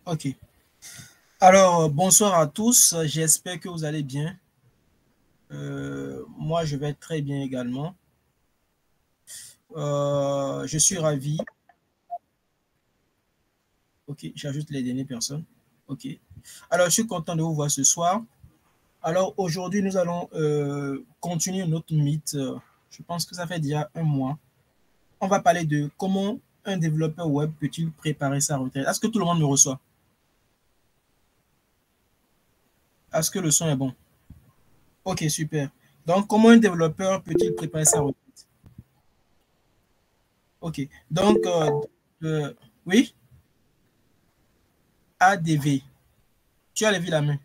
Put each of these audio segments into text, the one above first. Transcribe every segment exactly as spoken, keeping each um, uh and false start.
Ok. Alors, bonsoir à tous. J'espère que vous allez bien. Euh, moi, je vais très bien également. Euh, je suis ravi. Ok, j'ajoute les dernières personnes. Ok. Alors, je suis content de vous voir ce soir. Alors, aujourd'hui, nous allons euh, continuer notre mythe. Je pense que ça fait déjà un mois. On va parler de comment un développeur web peut-il préparer sa retraite. Est-ce que tout le monde me reçoit? Est-ce que le son est bon? Ok, super. Donc, comment un développeur peut-il préparer sa retraite? Ok. Donc, euh, euh, oui, A D V. Tu as levé la main.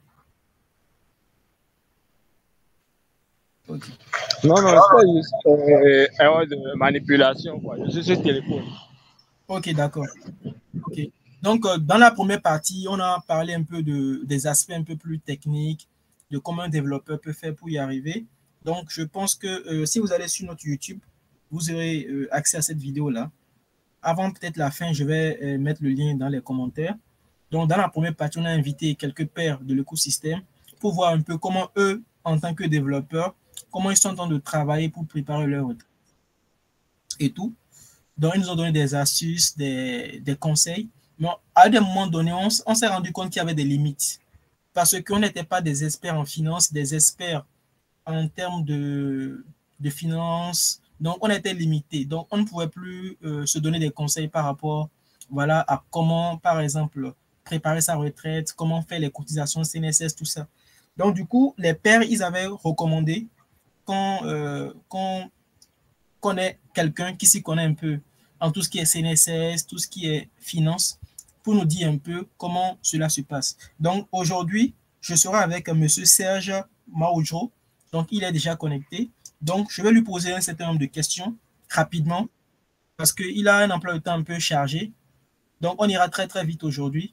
Ok. Non, non, c'est juste euh, erreur de manipulation, quoi. Je suis sur téléphone. Ok, d'accord. Ok. Donc, euh, dans la première partie, on a parlé un peu de, des aspects un peu plus techniques, de comment un développeur peut faire pour y arriver. Donc, je pense que euh, si vous allez sur notre YouTube, vous aurez euh, accès à cette vidéo-là. Avant peut-être la fin, je vais euh, mettre le lien dans les commentaires. Donc, dans la première partie, on a invité quelques pairs de l'écosystème pour voir un peu comment eux, en tant que développeurs, comment ils sont en train de travailler pour préparer leur retraite et tout. Donc, ils nous ont donné des astuces, des, des conseils. Mais à des moments donnés, on, on s'est rendu compte qu'il y avait des limites parce qu'on n'était pas des experts en finance, des experts en termes de, de finances. Donc, on était limité. Donc, on ne pouvait plus euh, se donner des conseils par rapport voilà, à comment, par exemple, préparer sa retraite, comment faire les cotisations C N S S, tout ça. Donc, du coup, les pairs, ils avaient recommandé qu'on euh, qu'on connaît quelqu'un qui s'y connaît un peu en tout ce qui est C N S S, tout ce qui est finance, pour nous dire un peu comment cela se passe. Donc aujourd'hui, je serai avec M. Serge Maoudjo. Donc il est déjà connecté. Donc je vais lui poser un certain nombre de questions rapidement parce qu'il a un emploi de temps un peu chargé. Donc on ira très très vite aujourd'hui.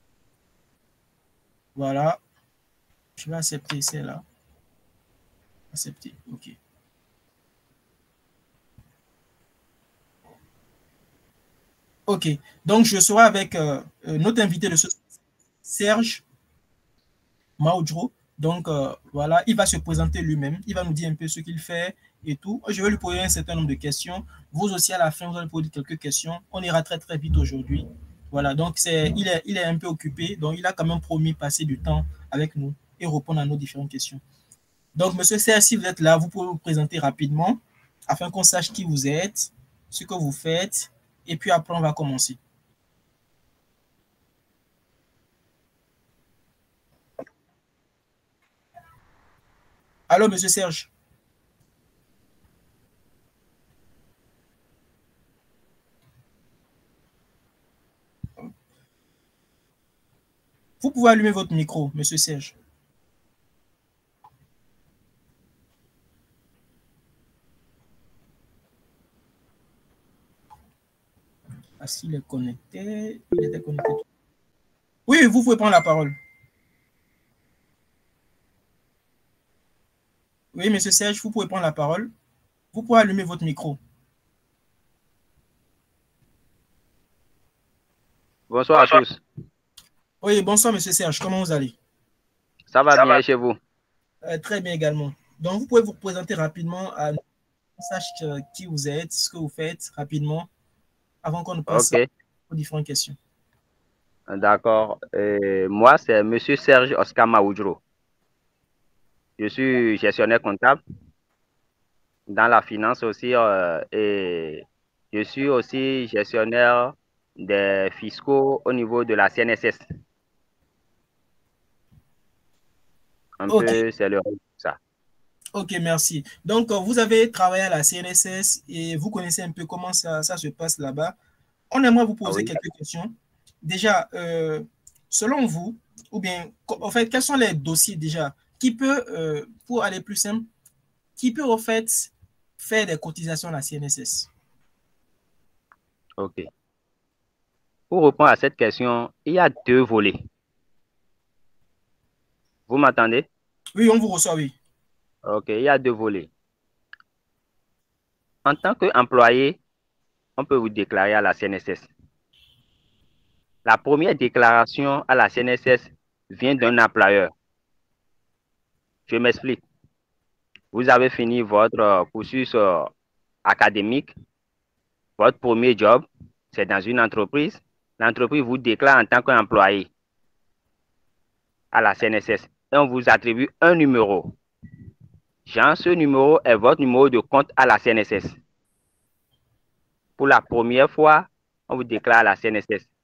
Voilà. Je vais accepter celle-là. Accepter. OK. OK. Donc je serai avec euh, notre invité de ce Serge Maudro. Donc, euh, voilà, il va se présenter lui-même. Il va nous dire un peu ce qu'il fait et tout. Je vais lui poser un certain nombre de questions. Vous aussi, à la fin, vous allez poser quelques questions. On ira très, très vite aujourd'hui. Voilà, donc c'est, il, est, il est un peu occupé. Donc, il a quand même promis passer du temps avec nous et répondre à nos différentes questions. Donc, monsieur Serre, si vous êtes là, vous pouvez vous présenter rapidement afin qu'on sache qui vous êtes, ce que vous faites. Et puis après, on va commencer. Allô, monsieur Serge. Vous pouvez allumer votre micro, monsieur Serge. Ah, s'il est connecté, il était connecté. Oui, vous pouvez prendre la parole. Oui, monsieur Serge, vous pouvez prendre la parole. Vous pouvez allumer votre micro. Bonsoir à tous. Oui, bonsoir, monsieur Serge. Comment vous allez? Ça va bien chez vous? Euh, très bien également. Donc, vous pouvez vous présenter rapidement à nous, sache euh, qui vous êtes, ce que vous faites rapidement, avant qu'on ne passe Ok, aux différentes questions. d'accord. Euh, moi, c'est Monsieur Serge Oscar Maoudro. Je suis gestionnaire comptable dans la finance aussi euh, et je suis aussi gestionnaire des fiscaux au niveau de la C N S S. Un Ok, peu, c'est le ça. ok, merci. Donc, euh, vous avez travaillé à la C N S S et vous connaissez un peu comment ça, ça se passe là-bas. On aimerait vous Ah poser oui. quelques questions. Déjà, euh, selon vous, ou bien, en fait, quels sont les dossiers déjà qui peut, euh, pour aller plus simple, qui peut en fait faire des cotisations à la C N S S? Ok. Pour répondre à cette question, il y a deux volets. Vous m'entendez? Oui, on vous reçoit, oui. Ok, il y a deux volets. En tant qu'employé, on peut vous déclarer à la C N S S. La première déclaration à la C N S S vient d'un employeur. Je m'explique. Vous avez fini votre cursus académique, votre premier job, c'est dans une entreprise. L'entreprise vous déclare en tant qu'employé à la C N S S et on vous attribue un numéro. Genre, ce numéro est votre numéro de compte à la C N S S. Pour la première fois, on vous déclare à la C N S S.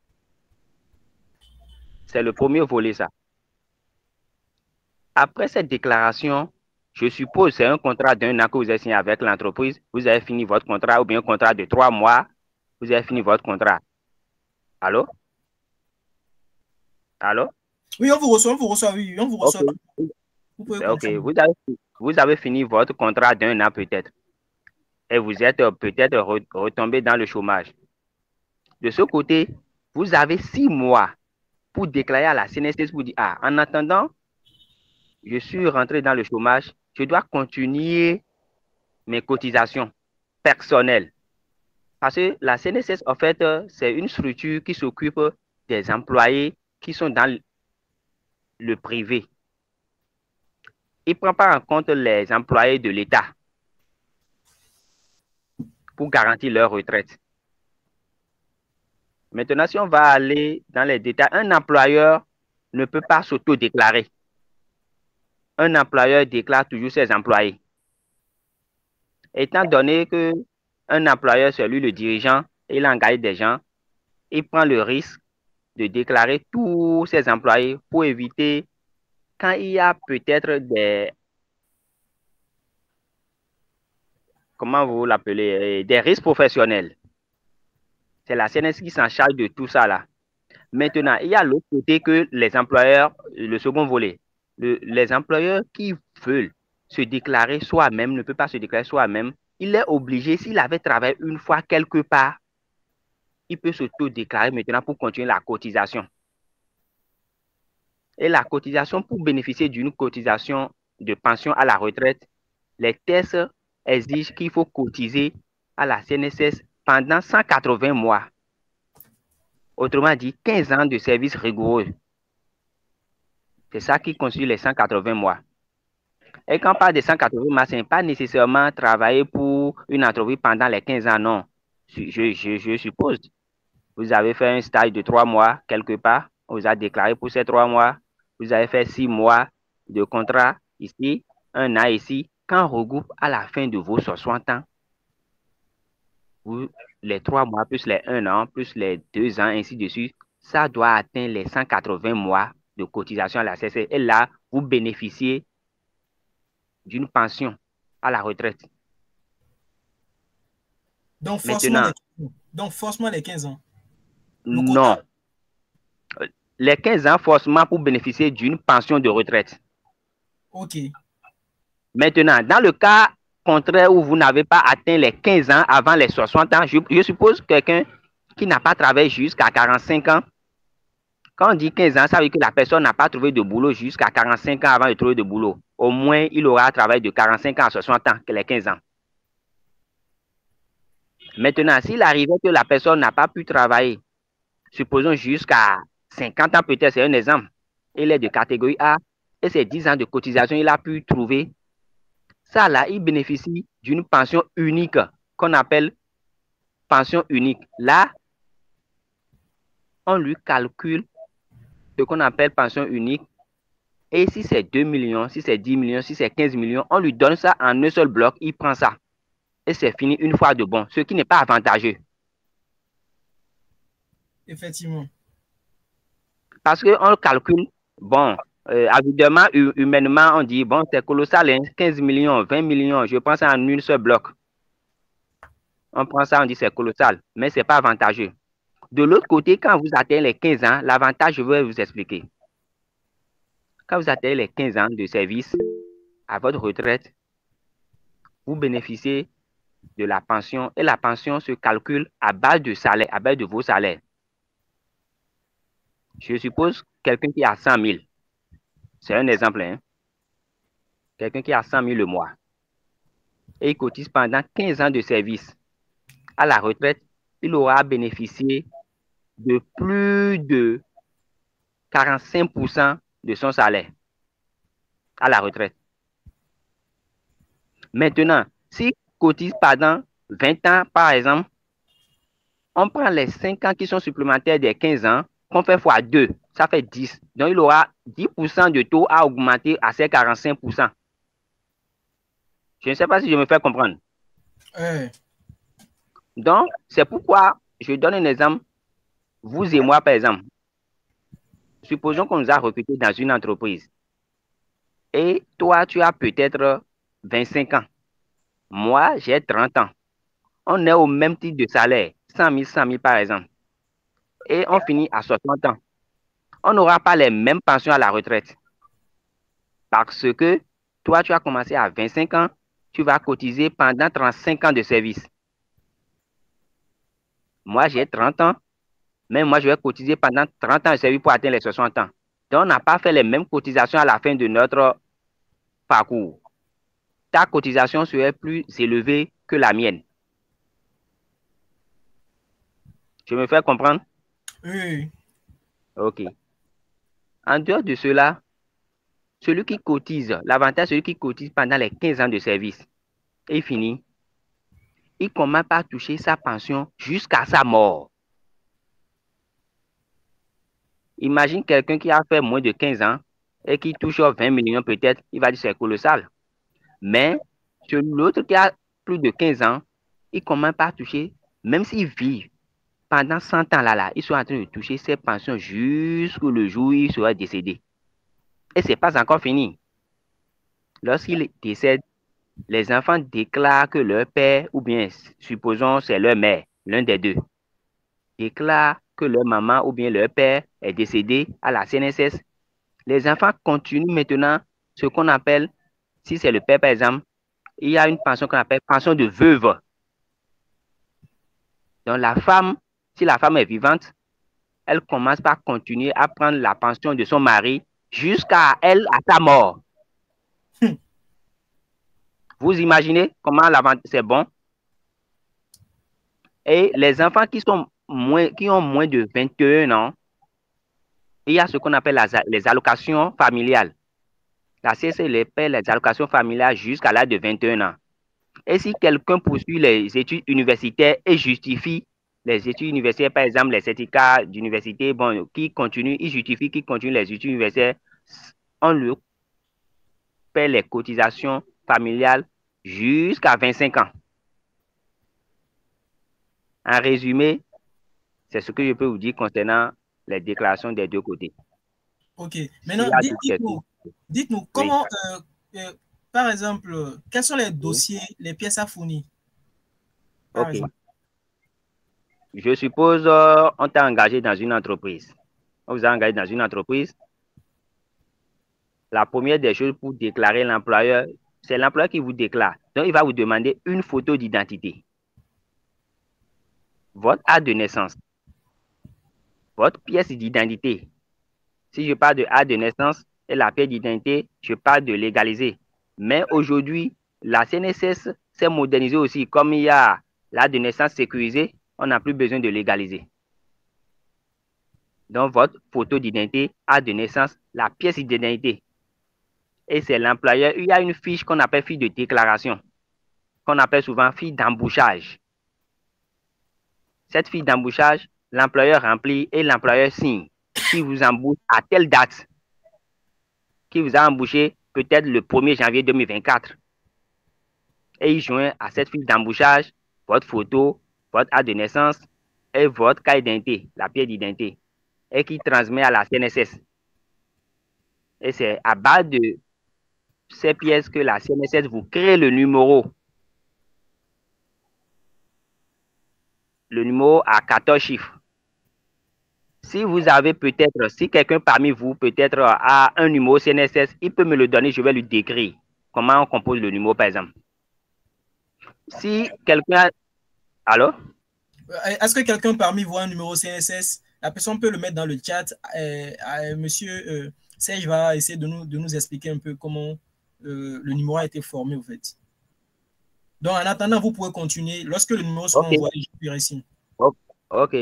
C'est le premier volet, ça. Après cette déclaration, je suppose que c'est un contrat d'un an que vous avez signé avec l'entreprise. Vous avez fini votre contrat ou bien un contrat de trois mois. Vous avez fini votre contrat. Allô? Allô? Oui, on vous reçoit, on vous reçoit, oui, on vous reçoit. Okay. Vous pouvez Ok, vous avez, vous avez fini votre contrat d'un an peut-être. Et vous êtes peut-être retombé dans le chômage. De ce côté, vous avez six mois pour déclarer à la C N S S pour dire, ah, en attendant, je suis rentré dans le chômage, je dois continuer mes cotisations personnelles. Parce que la C N S S, en fait, c'est une structure qui s'occupe des employés qui sont dans le privé. Il ne prend pas en compte les employés de l'État pour garantir leur retraite. Maintenant, si on va aller dans les détails, un employeur ne peut pas s'auto-déclarer. Un employeur déclare toujours ses employés. Étant donné qu'un employeur, c'est lui le dirigeant, et il engage des gens, il prend le risque de déclarer tous ses employés pour éviter, quand il y a peut-être des, comment vous l'appelez, des risques professionnels. C'est la C N S qui s'en charge de tout ça là. Maintenant, il y a l'autre côté que les employeurs, le second volet, le, les employeurs qui veulent se déclarer soi-même, ne peuvent pas se déclarer soi-même, il est obligé, s'il avait travaillé une fois quelque part, il peut s'auto-déclarer maintenant pour continuer la cotisation. Et la cotisation, pour bénéficier d'une cotisation de pension à la retraite, les tests exigent qu'il faut cotiser à la C N S S pendant cent quatre-vingts mois. Autrement dit, quinze ans de service rigoureux. C'est ça qui constitue les cent quatre-vingts mois. Et quand on parle de cent quatre-vingts mois, ce n'est pas nécessairement travailler pour une entreprise pendant les quinze ans, non. Je, je, je suppose. Vous avez fait un stage de trois mois quelque part, on vous a déclaré pour ces trois mois. Vous avez fait six mois de contrat ici, un an ici. Quand on regroupe à la fin de vos soixante ans, vous, les trois mois plus les un an, plus les deux ans, ainsi de suite, ça doit atteindre les cent quatre-vingts mois de cotisation à la C S S. Et là, vous bénéficiez d'une pension à la retraite. Donc, forcément, Maintenant, les, donc forcément les quinze ans. Non. Les quinze ans, forcément, pour bénéficier d'une pension de retraite. OK. Maintenant, dans le cas contraire où vous n'avez pas atteint les quinze ans avant les soixante ans, je, je suppose quelqu'un qui n'a pas travaillé jusqu'à quarante-cinq ans. Quand on dit quinze ans, ça veut dire que la personne n'a pas trouvé de boulot jusqu'à quarante-cinq ans avant de trouver de boulot. Au moins, il aura travaillé de quarante-cinq ans à soixante ans que les quinze ans. Maintenant, s'il arrivait que la personne n'a pas pu travailler, supposons jusqu'à cinquante ans peut-être, c'est un exemple, il est de catégorie A, et c'est dix ans de cotisation, il a pu trouver, ça là, il bénéficie d'une pension unique qu'on appelle pension unique. Là, on lui calcule ce qu'on appelle pension unique, et si c'est deux millions, si c'est dix millions, si c'est quinze millions, on lui donne ça en un seul bloc, il prend ça. Et c'est fini une fois de bon, ce qui n'est pas avantageux. Effectivement. Parce qu'on calcule, bon, euh, évidemment, humainement, on dit, bon, c'est colossal, hein, quinze millions, vingt millions, je prends ça en une seul bloc. On prend ça, on dit c'est colossal, mais ce n'est pas avantageux. De l'autre côté, quand vous atteignez les quinze ans, l'avantage, je vais vous expliquer. Quand vous atteignez les quinze ans de service à votre retraite, vous bénéficiez de la pension et la pension se calcule à base de salaire, à base de vos salaires. Je suppose quelqu'un qui a cent mille. C'est un exemple. Hein? Quelqu'un qui a cent mille le mois. Et il cotise pendant quinze ans de service. À la retraite, il aura bénéficié de plus de quarante-cinq pour cent de son salaire à la retraite. Maintenant, s'il cotise pendant vingt ans, par exemple, on prend les cinq ans qui sont supplémentaires des quinze ans, qu'on fait fois deux, ça fait dix. Donc, il aura dix pour cent de taux à augmenter à ces quarante-cinq pour cent. Je ne sais pas si je me fais comprendre. Ouais. Donc, c'est pourquoi je donne un exemple. Vous et moi, par exemple, supposons qu'on nous a recrutés dans une entreprise. Et toi, tu as peut-être vingt-cinq ans. Moi, j'ai trente ans. On est au même type de salaire, cent mille, cent mille par exemple. Et on finit à soixante ans. On n'aura pas les mêmes pensions à la retraite. Parce que toi, tu as commencé à vingt-cinq ans, tu vas cotiser pendant trente-cinq ans de service. Moi, j'ai trente ans, mais moi, je vais cotiser pendant trente ans de service pour atteindre les soixante ans. Donc, on n'a pas fait les mêmes cotisations à la fin de notre parcours. Ta cotisation serait plus élevée que la mienne. Je me fais comprendre? Oui. OK. En dehors de cela, celui qui cotise, l'avantage, celui qui cotise pendant les quinze ans de service, est fini. Il commence par toucher sa pension jusqu'à sa mort. Imagine quelqu'un qui a fait moins de quinze ans et qui touche vingt millions peut-être, il va dire c'est colossal. Mais sur l'autre qui a plus de quinze ans, il commence par toucher, même s'il vit pendant cent ans là, là, il sera en train de toucher ses pensions jusqu'au jour où il sera décédé. Et ce n'est pas encore fini. Lorsqu'il décède, les enfants déclarent que leur père, ou bien supposons c'est leur mère, l'un des deux, déclare que leur maman ou bien leur père est décédé à la C N S S. Les enfants continuent maintenant ce qu'on appelle, si c'est le père par exemple, il y a une pension qu'on appelle pension de veuve. Donc la femme, si la femme est vivante, elle commence par continuer à prendre la pension de son mari jusqu'à elle, à sa mort. Vous imaginez comment c'est bon? Et les enfants qui, sont moins, qui ont moins de vingt et un ans, il y a ce qu'on appelle la, les allocations familiales. La C S S les paie les allocations familiales jusqu'à l'âge de vingt et un ans. Et si quelqu'un poursuit les études universitaires et justifie les études universitaires, par exemple les certificats d'université, bon, qui continue, il justifie qu'il continue les études universitaires, on lui paie les cotisations familiales jusqu'à vingt-cinq ans. En résumé, c'est ce que je peux vous dire concernant les déclarations des deux côtés. Ok. Maintenant, dites-nous, dites-nous comment, oui. euh, euh, par exemple, quels sont les dossiers, oui. les pièces à fournir? Ok. Exemple. Je suppose euh, on t'a engagé dans une entreprise. On vous a engagé dans une entreprise. La première des choses pour déclarer l'employeur, c'est l'employeur qui vous déclare. Donc, il va vous demander une photo d'identité. Votre acte de naissance. Votre pièce d'identité. Si je parle de acte de naissance et la pièce d'identité, je parle de légaliser. Mais aujourd'hui, la C N S S s'est modernisée aussi. Comme il y a l'acte de naissance sécurisé, on n'a plus besoin de légaliser. Donc, votre photo d'identité, acte de naissance, la pièce d'identité. Et c'est l'employeur. Il y a une fiche qu'on appelle fiche de déclaration, qu'on appelle souvent fiche d'embauchage. Cette fiche d'embauchage, l'employeur remplit et l'employeur signe. Qui vous embauche à telle date, qui vous a embauché peut-être le premier janvier deux mille vingt-quatre. Et il joint à cette fiche d'embauchage votre photo, votre acte de naissance et votre carte d'identité, la pièce d'identité, et qui transmet à la C N S S. Et c'est à base de ces pièces que la C N S S vous crée le numéro. Le numéro à quatorze chiffres. Si vous avez peut-être, si quelqu'un parmi vous peut-être a un numéro C N S S, il peut me le donner, je vais lui décrire comment on compose le numéro par exemple. Si quelqu'un... Allô? Est-ce que quelqu'un parmi vous a un numéro C N S S? La personne peut le mettre dans le chat. Euh, euh, monsieur euh, Serge va essayer de nous, de nous expliquer un peu comment euh, le numéro a été formé en fait. Donc en attendant, vous pouvez continuer. Lorsque le numéro sera okay. envoyé, je suis ici. Ok.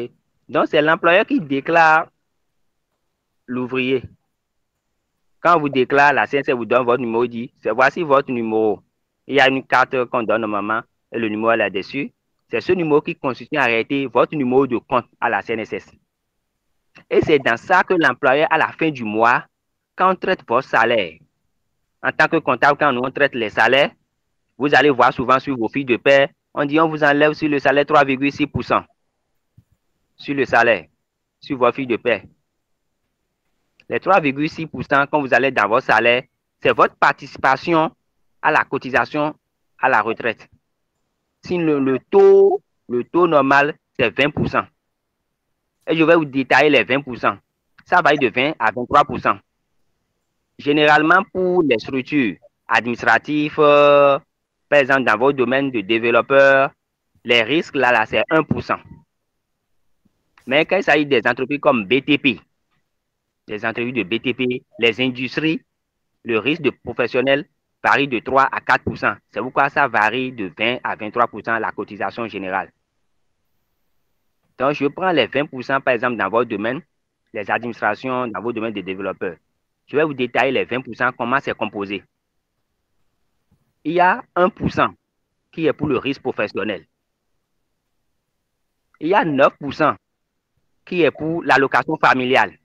Donc, c'est l'employeur qui déclare l'ouvrier. Quand on vous déclare, la C N C S vous donne votre numéro, dit, c'est voici votre numéro. Il y a une carte qu'on donne normalement et le numéro est là-dessus. C'est ce numéro qui constitue en réalité votre numéro de compte à la C N S S. Et c'est dans ça que l'employeur, à la fin du mois, quand on traite votre salaire, en tant que comptable, quand on traite les salaires, vous allez voir souvent sur vos fiches de paie, on dit on vous enlève sur le salaire trois virgule six pour cent. Sur le salaire, sur vos fiches de paie. Les trois virgule six pour cent, quand vous allez dans votre salaire, c'est votre participation à la cotisation à la retraite. Si le, le, taux, le taux normal, c'est vingt pour cent. Et je vais vous détailler les vingt pour cent. Ça va de vingt à vingt-trois pour cent. Généralement, pour les structures administratives, euh, par exemple, dans votre domaine de développeur, les risques, là, là c'est un pour cent. Mais quand il s'agit des entreprises comme B T P, les entreprises de B T P, les industries, le risque de professionnel varie de trois à quatre pour cent. C'est pourquoi ça varie de vingt à vingt-trois pour cent la cotisation générale. Donc, je prends les vingt pour cent, par exemple, dans votre domaine, les administrations, dans votre domaine de développeurs. Je vais vous détailler les vingt pour cent, comment c'est composé. Il y a un pour cent qui est pour le risque professionnel. Il y a neuf pour cent qui est pour l'allocation familiale.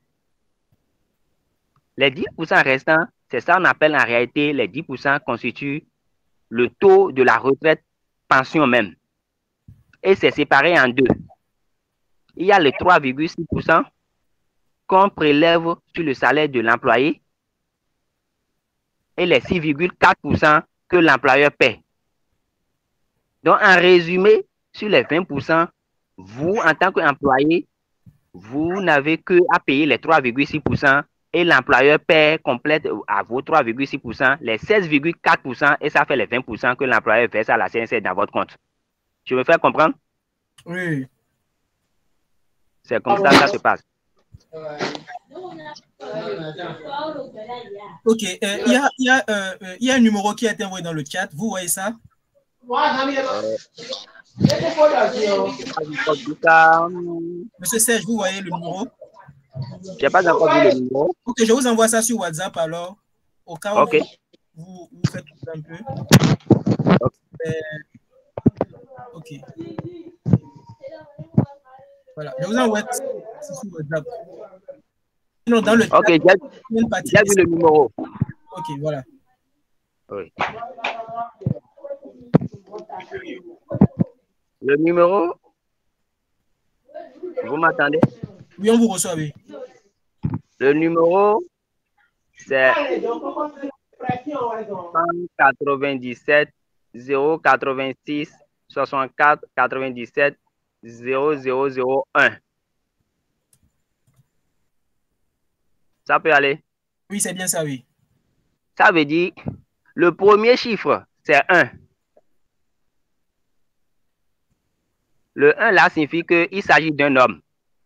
Les dix pour cent restants, c'est ça qu'on appelle en réalité, les dix pour cent constituent le taux de la retraite pension même. Et c'est séparé en deux. Il y a les trois virgule six pour cent qu'on prélève sur le salaire de l'employé et les six virgule quatre pour cent que l'employeur paie. Donc, en résumé, sur les vingt pour cent, vous, en tant qu'employé, vous n'avez que à payer les trois virgule six pour cent et l'employeur paie complète à vos trois virgule six pour cent les seize virgule quatre pour cent et ça fait les vingt pour cent que l'employeur verse à la C N C S dans votre compte. Je me fais comprendre? Oui. C'est comme ça que ça se passe. Ok, il euh, y, a, y, a, euh, y a un numéro qui a été envoyé dans le chat. Vous voyez ça? Euh, Monsieur Serge, vous voyez le numéro? Je n'ai pas encore vu le numéro. Ok, je vous envoie ça sur WhatsApp alors, au cas où okay. vous, vous faites un peu. Okay. Euh, ok. Voilà, je vous envoie ça sur WhatsApp. Non, dans le chat, ok, j'ai vu le numéro. Ok, voilà. Oui. Le numéro, vous m'entendez? Oui, on vous reçoit, oui. Le numéro, c'est cent quatre-vingt-dix-sept zéro quatre-vingt-six soixante-quatre quatre-vingt-dix-sept zéro zéro zéro un. Ça peut aller? Oui, c'est bien ça, oui. Ça veut dire, le premier chiffre, c'est un. Le un là signifie qu'il s'agit d'un homme.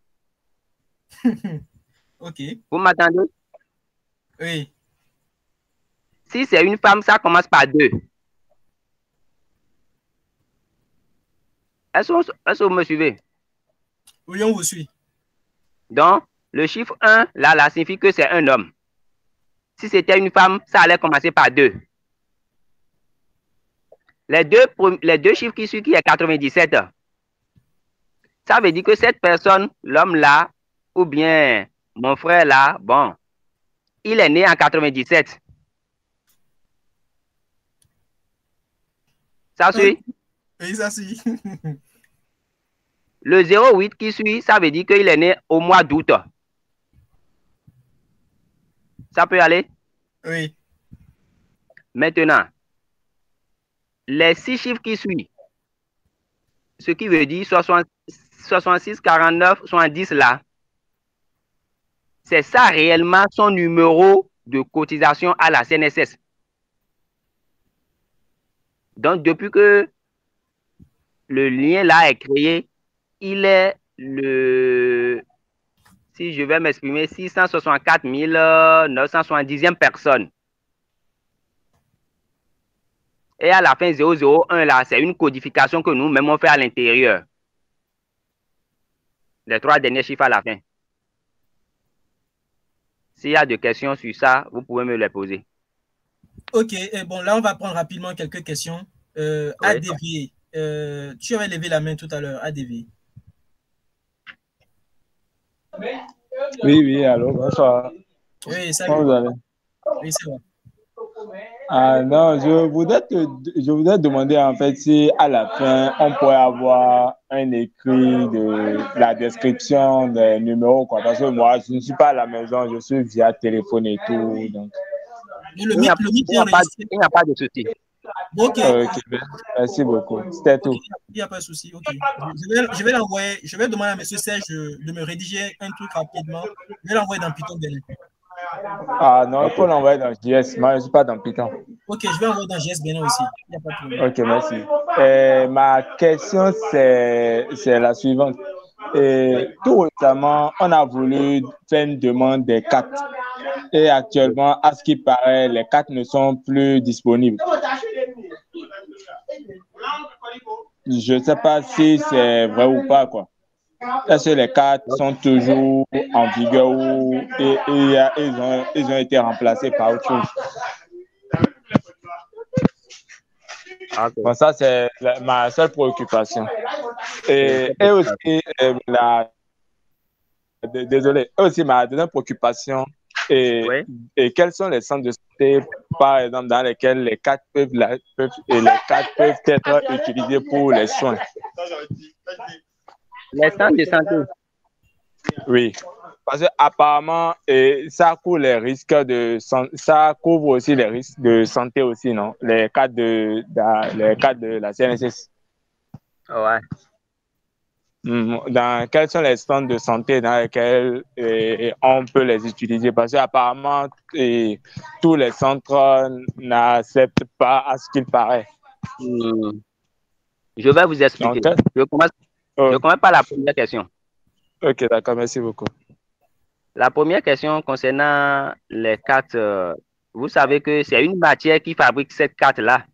Ok. Vous m'entendez? Oui. Si c'est une femme, ça commence par deux. Est-ce que vous me suivez? Oui, on vous suit. Donc, le chiffre un, là, là, signifie que c'est un homme. Si c'était une femme, ça allait commencer par deux. Les deux, les deux chiffres qui suivent, qui est quatre-vingt-dix-sept, ça veut dire que cette personne, l'homme là, ou bien mon frère là, bon, il est né en quatre-vingt-dix-sept. Ça suit? Oui, ça suit. Le zéro huit qui suit, ça veut dire qu'il est né au mois d'août. Ça peut aller? Oui. Maintenant, les six chiffres qui suivent, ce qui veut dire soixante-six, quarante-neuf, soixante-dix là, c'est ça réellement son numéro de cotisation à la C N S S. Donc, depuis que le lien là est créé, il est le, si je vais m'exprimer, six cent soixante-quatre mille neuf cent soixante-dixième personne. Et à la fin zéro zéro un là, c'est une codification que nous-mêmes on fait à l'intérieur. Les trois derniers chiffres à la fin. S'il y a des questions sur ça, vous pouvez me les poser. Ok, et bon, là, on va prendre rapidement quelques questions. Euh, Oui. A D V, euh, tu avais levé la main tout à l'heure, A D V. Oui, oui, allô, bonsoir. Oui, salut. Comment vous allez? Oui, c'est vrai. Ah non, je voudrais, te, je voudrais demander en fait si à la fin on pourrait avoir un écrit de la description des numéros, quoi. Parce que moi, je ne suis pas à la maison, je suis via téléphone et tout. Donc. Le Il n'y a, mythe, le mythe est a, pas- enregistré. il n'y a pas de souci. Ok, Ok, merci beaucoup. C'était ok, tout. il n'y a pas de souci. Ok, je vais, je vais l'envoyer. Je vais demander à M. Serge de, de me rédiger un truc rapidement. Je vais l'envoyer dans Python Belém. Ah non, il Ok. faut l'envoyer dans J S. Moi, je ne suis pas dans Python. Ok, je vais envoyer dans G S Bénin aussi. Il n'y a pas de problème. Ok, merci. Euh, ma question, c'est la suivante. Et tout récemment, on a voulu faire une demande des cartes. Et actuellement, à ce qui paraît, les cartes ne sont plus disponibles. Je ne sais pas si c'est vrai ou pas, quoi. Est-ce que les cartes sont toujours en vigueur ou et, et, et ils, ont, ils ont été remplacés par autre chose? Okay. Bon, ça, c'est ma seule préoccupation. Et, et aussi, euh, la, désolé, et aussi ma deuxième préoccupation, et, Oui. et quels sont les centres de santé, par exemple, dans lesquels les cartes peuvent, la, peuvent, et les cartes peuvent être utilisées pour les soins? Les centres de santé. Oui. Parce que apparemment, et ça couvre les risques de ça couvre aussi les risques de santé aussi, non? Les cas de, de les cas de la C N S S. Ouais. Dans quels sont les centres de santé dans lesquels et, et on peut les utiliser? Parce qu'apparemment, et, tous les centres n'acceptent pas à ce qu'il paraît. Hmm. Je vais vous expliquer. Donc, je, commence, oh. je commence par la première question. Ok, d'accord, merci beaucoup. La première question concernant les cartes, euh, vous savez que c'est une matière qui fabrique cette carte-là.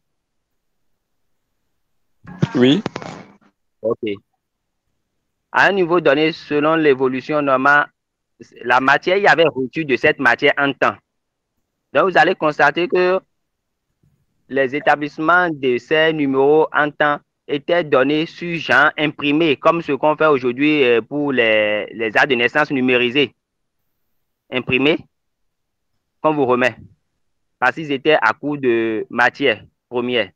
Oui. Ok. À un niveau donné, selon l'évolution normale, la matière, il y avait rupture de cette matière en temps. Donc, vous allez constater que les établissements de ces numéros en temps étaient donnés sur genre imprimé, comme ce qu'on fait aujourd'hui pour les, les actes de naissance numérisés. Imprimés, qu'on vous remet. Parce qu'ils étaient à court de matière première.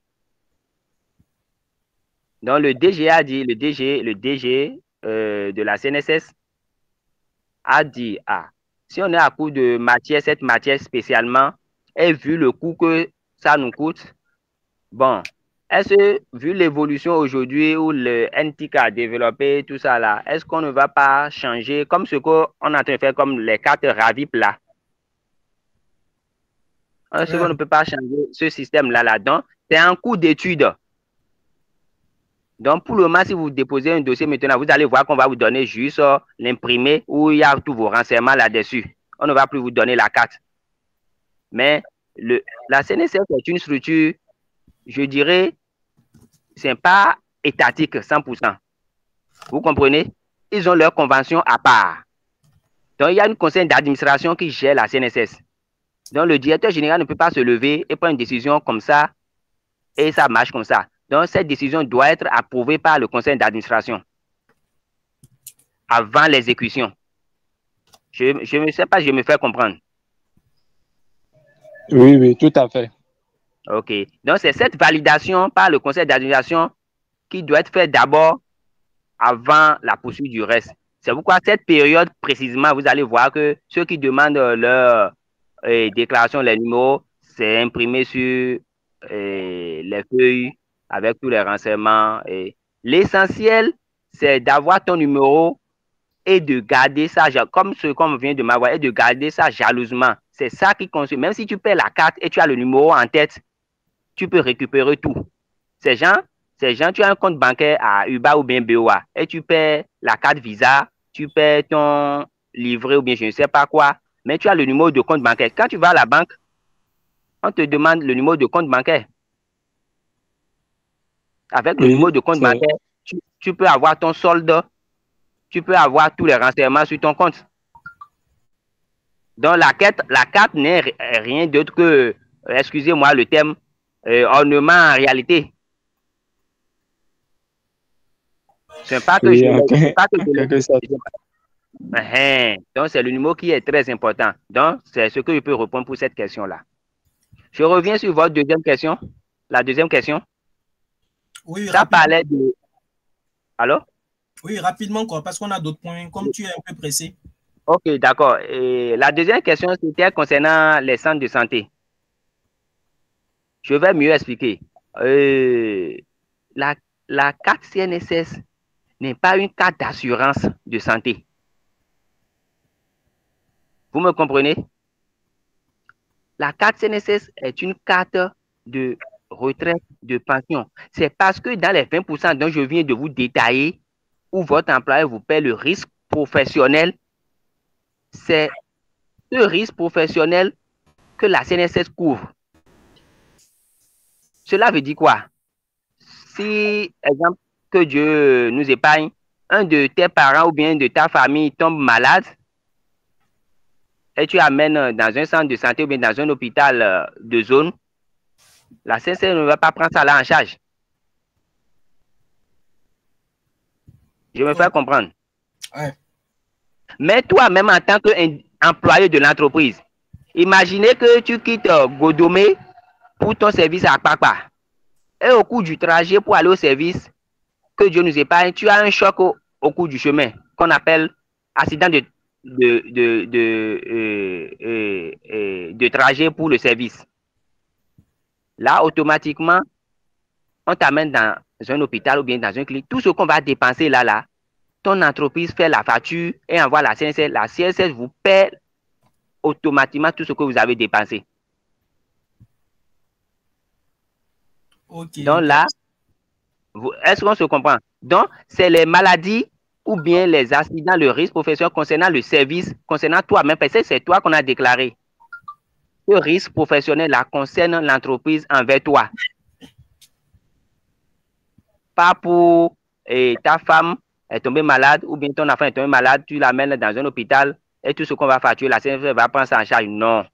Donc, le D G a dit, le D G, le D G euh, de la C N S S a dit, ah, si on est à court de matière, cette matière spécialement, et vu le coût que ça nous coûte, bon, est-ce que, vu l'évolution aujourd'hui où le N T I C a développé tout ça là, est-ce qu'on ne va pas changer comme ce qu'on est en train de faire comme les cartes Ravip là? Est-ce ouais. qu'on ne peut pas changer ce système là là-dedans? C'est un coût d'étude. Donc, pour le moment, si vous déposez un dossier maintenant, vous allez voir qu'on va vous donner juste euh, l'imprimé où il y a tous vos renseignements là-dessus. On ne va plus vous donner la carte. Mais le, la C N S S est une structure, je dirais, ce n'est pas étatique cent pour cent. Vous comprenez? Ils ont leur convention à part. Donc, il y a une conseil d'administration qui gère la C N S S. Donc, le directeur général ne peut pas se lever et prendre une décision comme ça et ça marche comme ça. Donc, cette décision doit être approuvée par le conseil d'administration avant l'exécution. Je ne sais pas, je me fais comprendre. Oui, oui, tout à fait. OK. Donc, c'est cette validation par le conseil d'administration qui doit être faite d'abord avant la poursuite du reste. C'est pourquoi cette période, précisément, vous allez voir que ceux qui demandent leur euh, déclaration, les numéros, c'est imprimé sur euh, les feuilles avec tous les renseignements. L'essentiel, c'est d'avoir ton numéro et de garder ça, comme ce qu'on vient de m'avoir, et de garder ça jalousement. C'est ça qui consomme. Même si tu perds la carte et tu as le numéro en tête, tu peux récupérer tout. Ces gens, ces gens, tu as un compte bancaire à U B A ou bien B O A et tu perds la carte Visa, tu perds ton livret ou bien je ne sais pas quoi, mais tu as le numéro de compte bancaire. Quand tu vas à la banque, on te demande le numéro de compte bancaire. Avec le Oui, numéro de compte bancaire, tu, tu peux avoir ton solde, tu peux avoir tous les renseignements sur ton compte. Donc, la carte, la carte n'est rien d'autre que, euh, excusez-moi le terme, euh, ornement en réalité. Ce n'est pas que Oui, je en l'ai. Pas que je quelque l'ai. sorte. Uh-huh. Donc, c'est le numéro qui est très important. Donc, c'est ce que je peux répondre pour cette question-là. Je reviens sur votre deuxième question. La deuxième question. Oui, Ça rapidement. parlait de... Allô? Oui, rapidement, quoi, parce qu'on a d'autres points, comme tu es un peu pressé. Ok, d'accord. Et la deuxième question, c'était concernant les centres de santé. Je vais mieux expliquer. Euh, la, la carte C N S S n'est pas une carte d'assurance de santé. Vous me comprenez? La carte C N S S est une carte de retraite, de pension. C'est parce que dans les vingt pour cent dont je viens de vous détailler, où votre employeur vous paie le risque professionnel, c'est ce risque professionnel que la C N S S couvre. Cela veut dire quoi? Si, exemple, que Dieu nous épargne, un de tes parents ou bien de ta famille tombe malade et tu amènes dans un centre de santé ou bien dans un hôpital de zone, la C N S S ne va pas prendre ça là en charge. Je me fais comprendre. Ouais. Mais toi-même, en tant qu'employé de l'entreprise, imaginez que tu quittes Godomé pour ton service à Papa. Et au cours du trajet pour aller au service, que Dieu nous épargne, tu as un choc au, au cours du chemin, qu'on appelle accident de, de, de, de, euh, euh, euh, de trajet pour le service. Là, automatiquement, on t'amène dans un hôpital ou bien dans une clinique. Tout ce qu'on va dépenser là, là, ton entreprise fait la facture et envoie la C N S S. La C N S S vous paie automatiquement tout ce que vous avez dépensé. Ok. Donc là, est-ce qu'on se comprend? Donc, c'est les maladies ou bien les accidents, le risque professionnel concernant le service, concernant toi-même, parce que c'est toi qu'on a déclaré. Ce risque professionnel là concerne l'entreprise envers toi. Pas pour et ta femme est tombée malade ou bien ton enfant est tombé malade, tu l'amènes dans un hôpital et tout ce qu'on va facturer, la C N S S va prendre ça en charge. Non.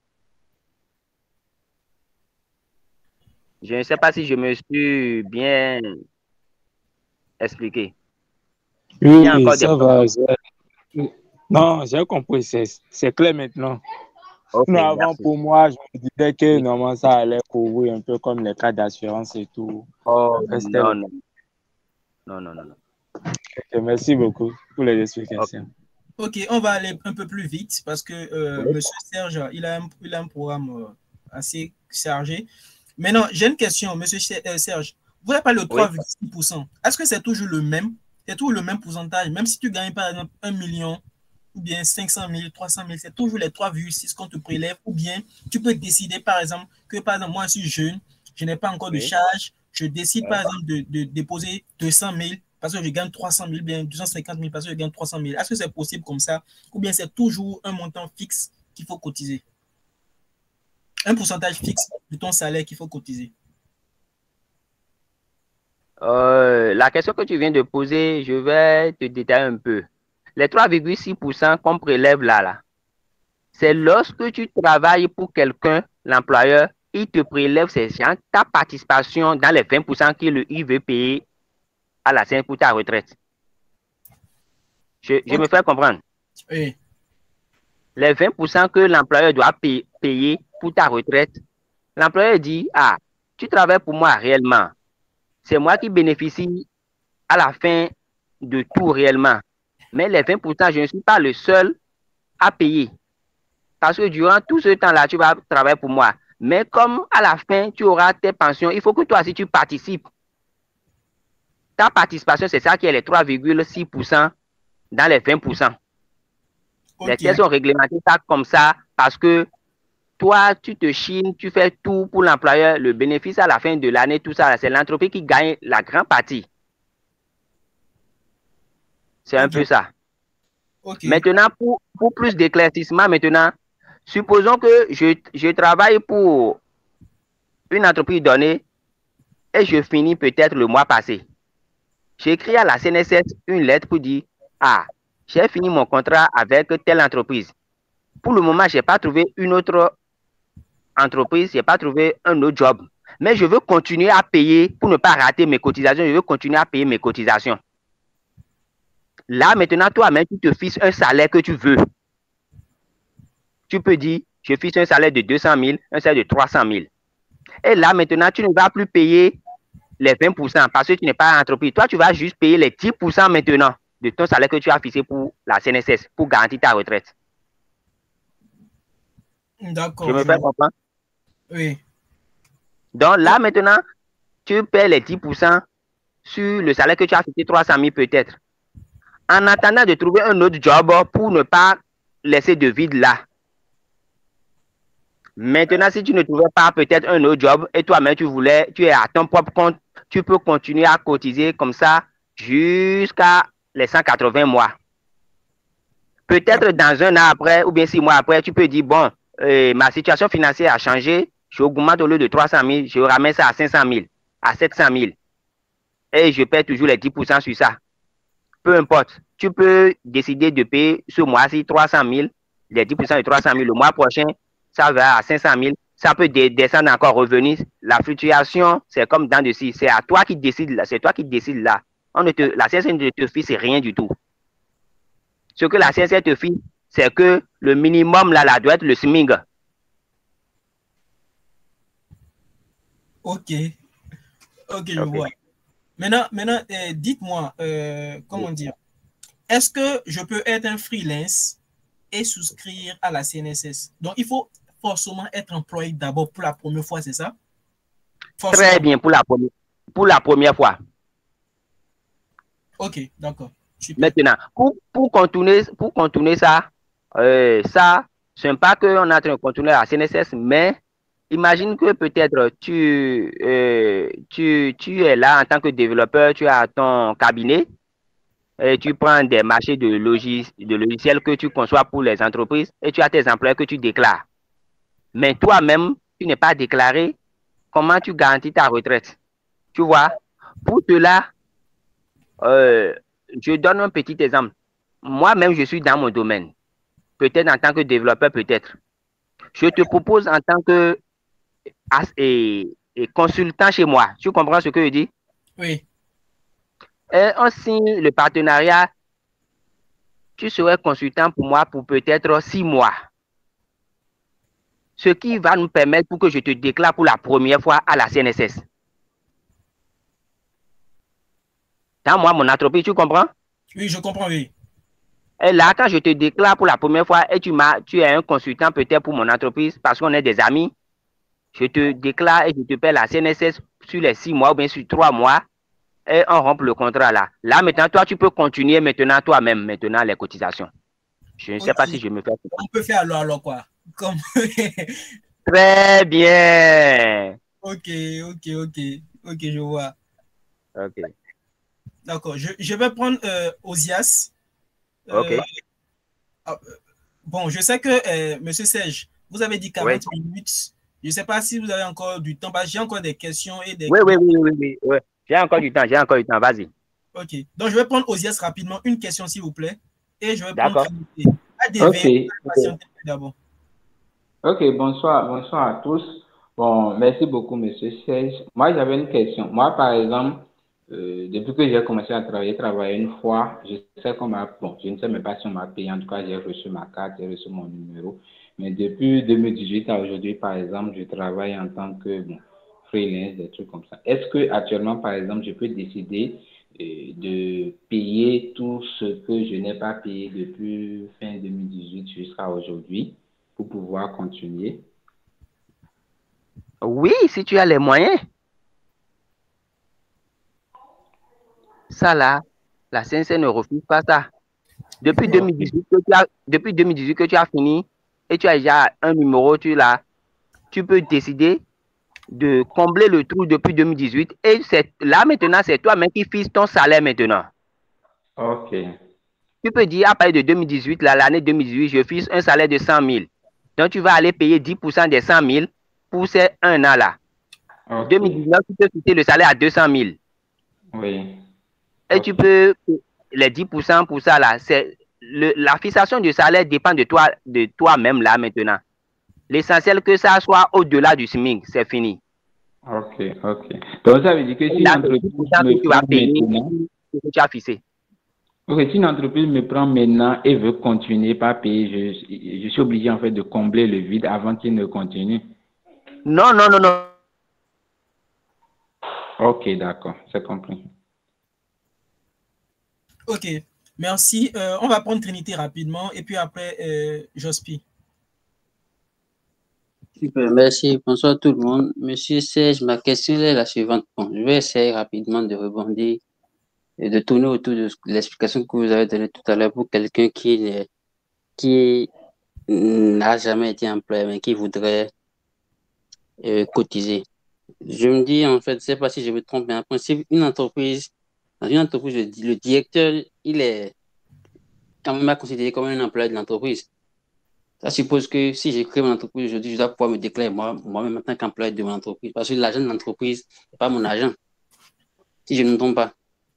Je ne sais pas si je me suis bien expliqué. Oui, oui, ça va. Non, j'ai compris, c'est clair maintenant. Okay, non, avant, merci. pour moi, je me disais que Oui. normalement, ça allait couvrir un peu comme les cas d'assurance et tout. Oh, non, non. Non, non, non, non. Okay, merci beaucoup pour les explications. Ok, on va aller un peu plus vite parce que euh, oui. Monsieur Serge, il a un, il a un programme euh, assez chargé. Maintenant, j'ai une question, Monsieur Serge. Vous n'avez pas le trois virgule six pour cent. Oui. Est-ce que c'est toujours le même? C'est toujours le même pourcentage? Même si tu gagnes par exemple un million ou bien cinq cent mille, trois cent mille, c'est toujours les trois virgule six qu'on te prélève, ou bien tu peux décider par exemple que par exemple, moi je suis jeune, je n'ai pas encore oui. de charge, je décide oui. par exemple de, de déposer deux cent mille parce que je gagne trois cent mille, bien deux cent cinquante mille parce que je gagne trois cent mille. Est-ce que c'est possible comme ça? Ou bien c'est toujours un montant fixe qu'il faut cotiser? Un pourcentage fixe de ton salaire qu'il faut cotiser? Euh, la question que tu viens de poser, je vais te détailler un peu. Les trois virgule six pour cent qu'on prélève là, là, c'est lorsque tu travailles pour quelqu'un, l'employeur, il te prélève ces gens, ta participation dans les vingt pour cent qu'il veut payer à la C N S S pour ta retraite. Je, je okay. me fais comprendre. Oui. Les vingt pour cent que l'employeur doit payer, payer pour ta retraite, l'employeur dit, ah, tu travailles pour moi réellement. C'est moi qui bénéficie à la fin de tout réellement. Mais les vingt pour cent, je ne suis pas le seul à payer. Parce que durant tout ce temps-là, tu vas travailler pour moi. Mais comme à la fin, tu auras tes pensions, il faut que toi aussi tu participes. Ta participation, c'est ça qui est les trois virgule six pour cent dans les vingt pour cent. Okay. Les tests sont réglementés ça comme ça parce que toi, tu te chines, tu fais tout pour l'employeur. Le bénéfice à la fin de l'année, tout ça, c'est l'entreprise qui gagne la grande partie. C'est okay. un peu ça. Okay. Maintenant, pour, pour plus d'éclaircissement, maintenant, supposons que je, je travaille pour une entreprise donnée et je finis peut-être le mois passé. J'écris à la C N S S une lettre pour dire, ah, j'ai fini mon contrat avec telle entreprise. Pour le moment, je n'ai pas trouvé une autre entreprise, je n'ai pas trouvé un autre job. Mais je veux continuer à payer pour ne pas rater mes cotisations. Je veux continuer à payer mes cotisations. Là, maintenant, toi-même, tu te fixes un salaire que tu veux. Tu peux dire, je fixe un salaire de deux cent mille, un salaire de trois cent mille. Et là, maintenant, tu ne vas plus payer les vingt pour cent parce que tu n'es pas entreprise. Toi, tu vas juste payer les dix pour cent maintenant de ton salaire que tu as fixé pour la C N S S, pour garantir ta retraite. D'accord. Je me fais comprendre? Oui. Donc là, maintenant, tu paies les dix pour cent sur le salaire que tu as fixé, trois cent mille peut-être. En attendant de trouver un autre job pour ne pas laisser de vide là. Maintenant, si tu ne trouvais pas peut-être un autre job et toi-même tu voulais, tu es à ton propre compte, tu peux continuer à cotiser comme ça jusqu'à les cent quatre-vingts mois. Peut-être dans un an après ou bien six mois après, tu peux dire, bon, euh, ma situation financière a changé, j'augmente au lieu de trois cent mille, je ramène ça à cinq cent mille, à sept cent mille. Et je paie toujours les dix pour cent sur ça. Peu importe, tu peux décider de payer ce mois-ci trois cent mille, les dix pour cent de trois cent mille. Le mois prochain, ça va à cinq cent mille. Ça peut descendre encore, revenir. La fluctuation, c'est comme dans de si. C'est à toi qui décides là. C'est toi qui décides là. On ne te, la C S S ne te fixe rien du tout. Ce que la C S S te fixe, c'est que le minimum là, là doit être le S M I G. Ok. Ok, je okay. vois. Maintenant, maintenant euh, dites-moi, euh, comment oui. dire, est-ce que je peux être un freelance et souscrire à la C N S S? Donc, il faut forcément être employé d'abord pour la première fois, c'est ça? Forcément. Très bien, pour la première, pour la première fois. Ok, d'accord. Maintenant, pour, pour, contourner, pour contourner ça, euh, ça, ce n'est pas qu'on est en train de contourner la C N S S, mais imagine que peut-être tu, euh, tu, tu es là en tant que développeur, tu as ton cabinet, et tu prends des marchés de, logis, de logiciels que tu conçois pour les entreprises et tu as tes employés que tu déclares. Mais toi-même, tu n'es pas déclaré. Comment tu garantis ta retraite? Tu vois, pour cela, euh, je donne un petit exemple. Moi-même, je suis dans mon domaine. Peut-être en tant que développeur, peut-être. Je te propose en tant que et, et consultant chez moi. Tu comprends ce que je dis? Oui. Et on signe le partenariat. Tu serais consultant pour moi pour peut-être six mois. Ce qui va nous permettre pour que je te déclare pour la première fois à la C N S S. Dans moi, mon entreprise, tu comprends? Oui, je comprends, oui. Et là, quand je te déclare pour la première fois et tu, m'as, tu es un consultant peut-être pour mon entreprise parce qu'on est des amis, je te déclare et je te paie la C N S S sur les six mois ou bien sur trois mois et on rompt le contrat là. Là, maintenant, toi, tu peux continuer maintenant toi-même, maintenant, les cotisations. Je ne sais okay. pas si je me fais... On peut faire alors, alors quoi? Comme... Très bien. Ok, ok, ok. Ok, je vois. Ok. D'accord. Je, je vais prendre euh, Osias. Euh, ok. Euh, bon, je sais que, euh, monsieur Serge, vous avez dit quarante oui. minutes. Je ne sais pas si vous avez encore du temps. J'ai encore des questions et des... Oui, oui, oui, oui, oui, oui. J'ai encore du temps, j'ai encore du temps. Vas-y. Ok. Donc, je vais prendre Osias rapidement. Une question, s'il vous plaît. Et je vais prendre... D'accord. Ok. d'abord. Ok, bonsoir, bonsoir à tous. Bon, merci beaucoup, monsieur Serge. Moi, j'avais une question. Moi, par exemple, euh, depuis que j'ai commencé à travailler, travailler une fois, je sais qu'on m'a, bon, je ne sais même pas si on m'a payé. En tout cas, j'ai reçu ma carte, j'ai reçu mon numéro. Mais depuis deux mille dix-huit à aujourd'hui, par exemple, je travaille en tant que bon, freelance, des trucs comme ça. Est-ce que actuellement, par exemple, je peux décider euh, de payer tout ce que je n'ai pas payé depuis fin deux mille dix-huit jusqu'à aujourd'hui pour pouvoir continuer? Oui, si tu as les moyens. Ça là, la C N C ne refuse pas ça. Depuis deux mille dix-huit, que tu as, depuis deux mille dix-huit que tu as fini et tu as déjà un numéro, tu l'as, tu peux décider de combler le trou depuis deux mille dix-huit et c'est là maintenant, c'est toi-même qui fixes ton salaire maintenant. Ok. Tu peux dire à partir de deux mille dix-huit, l'année deux mille dix-huit, je fixe un salaire de cent mille. Donc tu vas aller payer dix pour cent des cent mille pour ces un an là. Okay. deux mille dix-neuf, tu peux fixer le salaire à deux cent mille. Oui. Et okay. Tu peux, les dix pour cent pour ça là, c'est le, la fixation du salaire dépend de toi, de toi-même là maintenant. L'essentiel que ça soit au-delà du S M I C, c'est fini. Ok, ok. Donc ça veut dire que si une Là, entreprise que me tu vas prend payer maintenant, ce que tu as fixé. ok, si une entreprise me prend maintenant et veut continuer par payer, je, je suis obligé en fait de combler le vide avant qu'il ne continue. Non, non, non, non. Ok, d'accord, c'est compris. Ok, merci. Euh, on va prendre Trinité rapidement et puis après, euh, Jospi. Super, merci. Bonsoir tout le monde. Monsieur Serge, ma question est la suivante. Bon, je vais essayer rapidement de rebondir et de tourner autour de l'explication que vous avez donnée tout à l'heure pour quelqu'un qui, qui n'a jamais été employé, mais qui voudrait euh, cotiser. Je me dis, en fait, je ne sais pas si je me trompe, mais en principe, une entreprise, dans une entreprise, le, le directeur, il est quand même considéré comme un employé de l'entreprise. Ça suppose que si j'ai créé mon entreprise aujourd'hui, je dois pouvoir me déclarer moi, moi-même en tant qu'employé de mon entreprise. Parce que l'agent de l'entreprise n'est pas mon agent. Si je ne me trompe pas.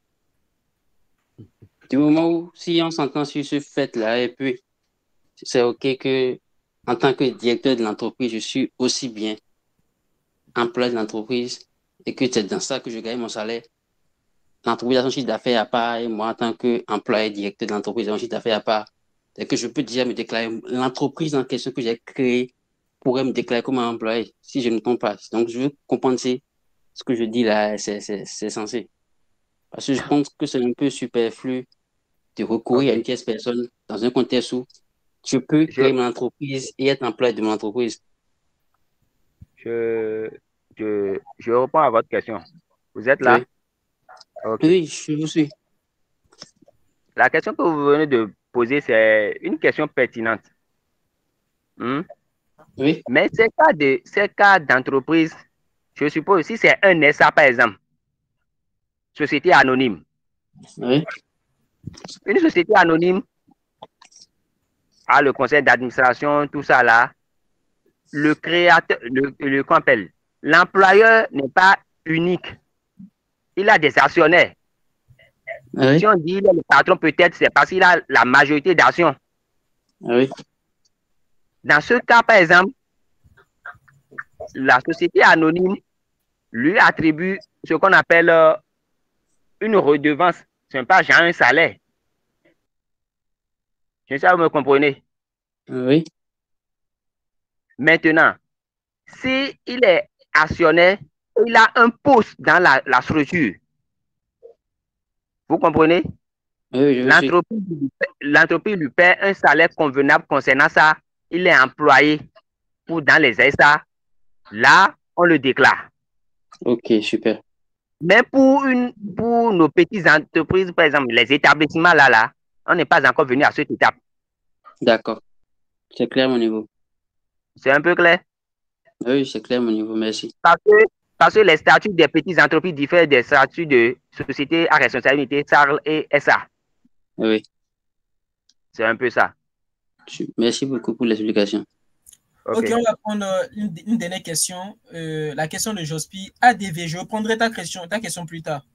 Du moment où, si on s'entend sur ce fait-là, et puis c'est OK que, en tant que directeur de l'entreprise, je suis aussi bien employé de l'entreprise et que c'est dans ça que je gagne mon salaire. L'entreprise a son chiffre d'affaires à part et moi, en tant qu'employé directeur de l'entreprise, j'ai un chiffre d'affaires à part. C'est que je peux déjà me déclarer. L'entreprise en question que j'ai créée pourrait me déclarer comme un employé si je ne me trompe pas. Donc, je veux comprendre si ce que je dis là, c'est censé. Parce que je pense que c'est un peu superflu de recourir okay. à une tierce personne dans un contexte où je peux créer je... mon entreprise et être employé de mon entreprise. Je, je, je réponds à votre question. Vous êtes là? Oui, okay. Oui, je vous suis. La question que vous venez de poser, c'est une question pertinente. Hmm? Oui. Mais ces cas de, ces cas d'entreprise, je suppose, si c'est un S A par exemple, société anonyme. Oui. Une société anonyme a le conseil d'administration, tout ça là. Le créateur, le, le qu'on appelle, l'employeur n'est pas unique. Il a des actionnaires. Oui. Si on dit le patron, peut-être c'est parce qu'il a la majorité d'actions. Oui. Dans ce cas, par exemple, la société anonyme lui attribue ce qu'on appelle euh, une redevance. Ce n'est pas genre un salaire. Je ne sais pas si vous me comprenez. Oui. Maintenant, s'il est actionnaire, il a un poste dans la, la structure. Vous comprenez? Oui, l'entreprise lui paie un salaire convenable concernant ça. Il est employé pour dans les S A. Là, on le déclare. Ok, super. Mais pour, une, pour nos petites entreprises, par exemple, les établissements là, là, on n'est pas encore venu à cette étape. D'accord. C'est clair, mon niveau. C'est un peu clair? Oui, c'est clair, mon niveau. Merci. Parce que, parce que les statuts des petites entreprises diffèrent des statuts de sociétés à responsabilité, S A R L et S A. Oui. C'est un peu ça. Merci beaucoup pour l'explication. Okay. ok, on va prendre une, une dernière question. Euh, la question de Jospi. A D V, je reprendrai ta question, ta question plus tard.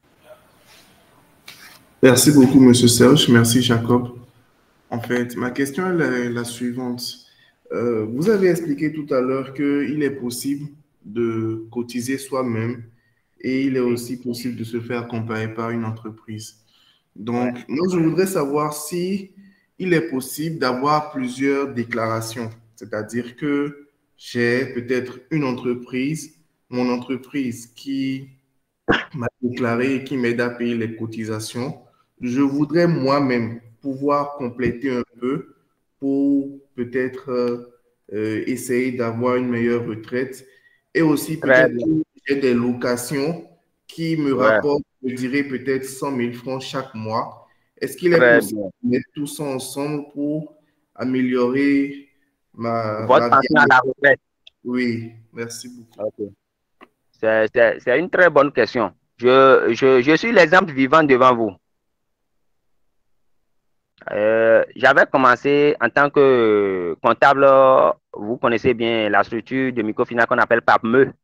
Merci beaucoup, Monsieur Serge. Merci, Jacob. En fait, ma question est la, la suivante. Euh, vous avez expliqué tout à l'heure qu'il est possible de cotiser soi-même et il est aussi possible de se faire accompagner par une entreprise. Donc, ouais. moi, je voudrais savoir si il est possible d'avoir plusieurs déclarations. C'est-à-dire que j'ai peut-être une entreprise, mon entreprise qui m'a déclaré et qui m'aide à payer les cotisations. Je voudrais moi-même pouvoir compléter un peu pour peut-être euh, essayer d'avoir une meilleure retraite et aussi peut-être que j'ai des locations qui me ouais. rapportent, je dirais, peut-être cent mille francs chaque mois. Est-ce qu'il est Très possible bien. de mettre tout ça ensemble pour améliorer ma, Votre ma pension à la retraite? Oui, merci beaucoup. Okay. C'est une très bonne question. Je, je, je suis l'exemple vivant devant vous. Euh, J'avais commencé en tant que comptable, vous connaissez bien la structure de microfinance qu'on appelle P A P M E.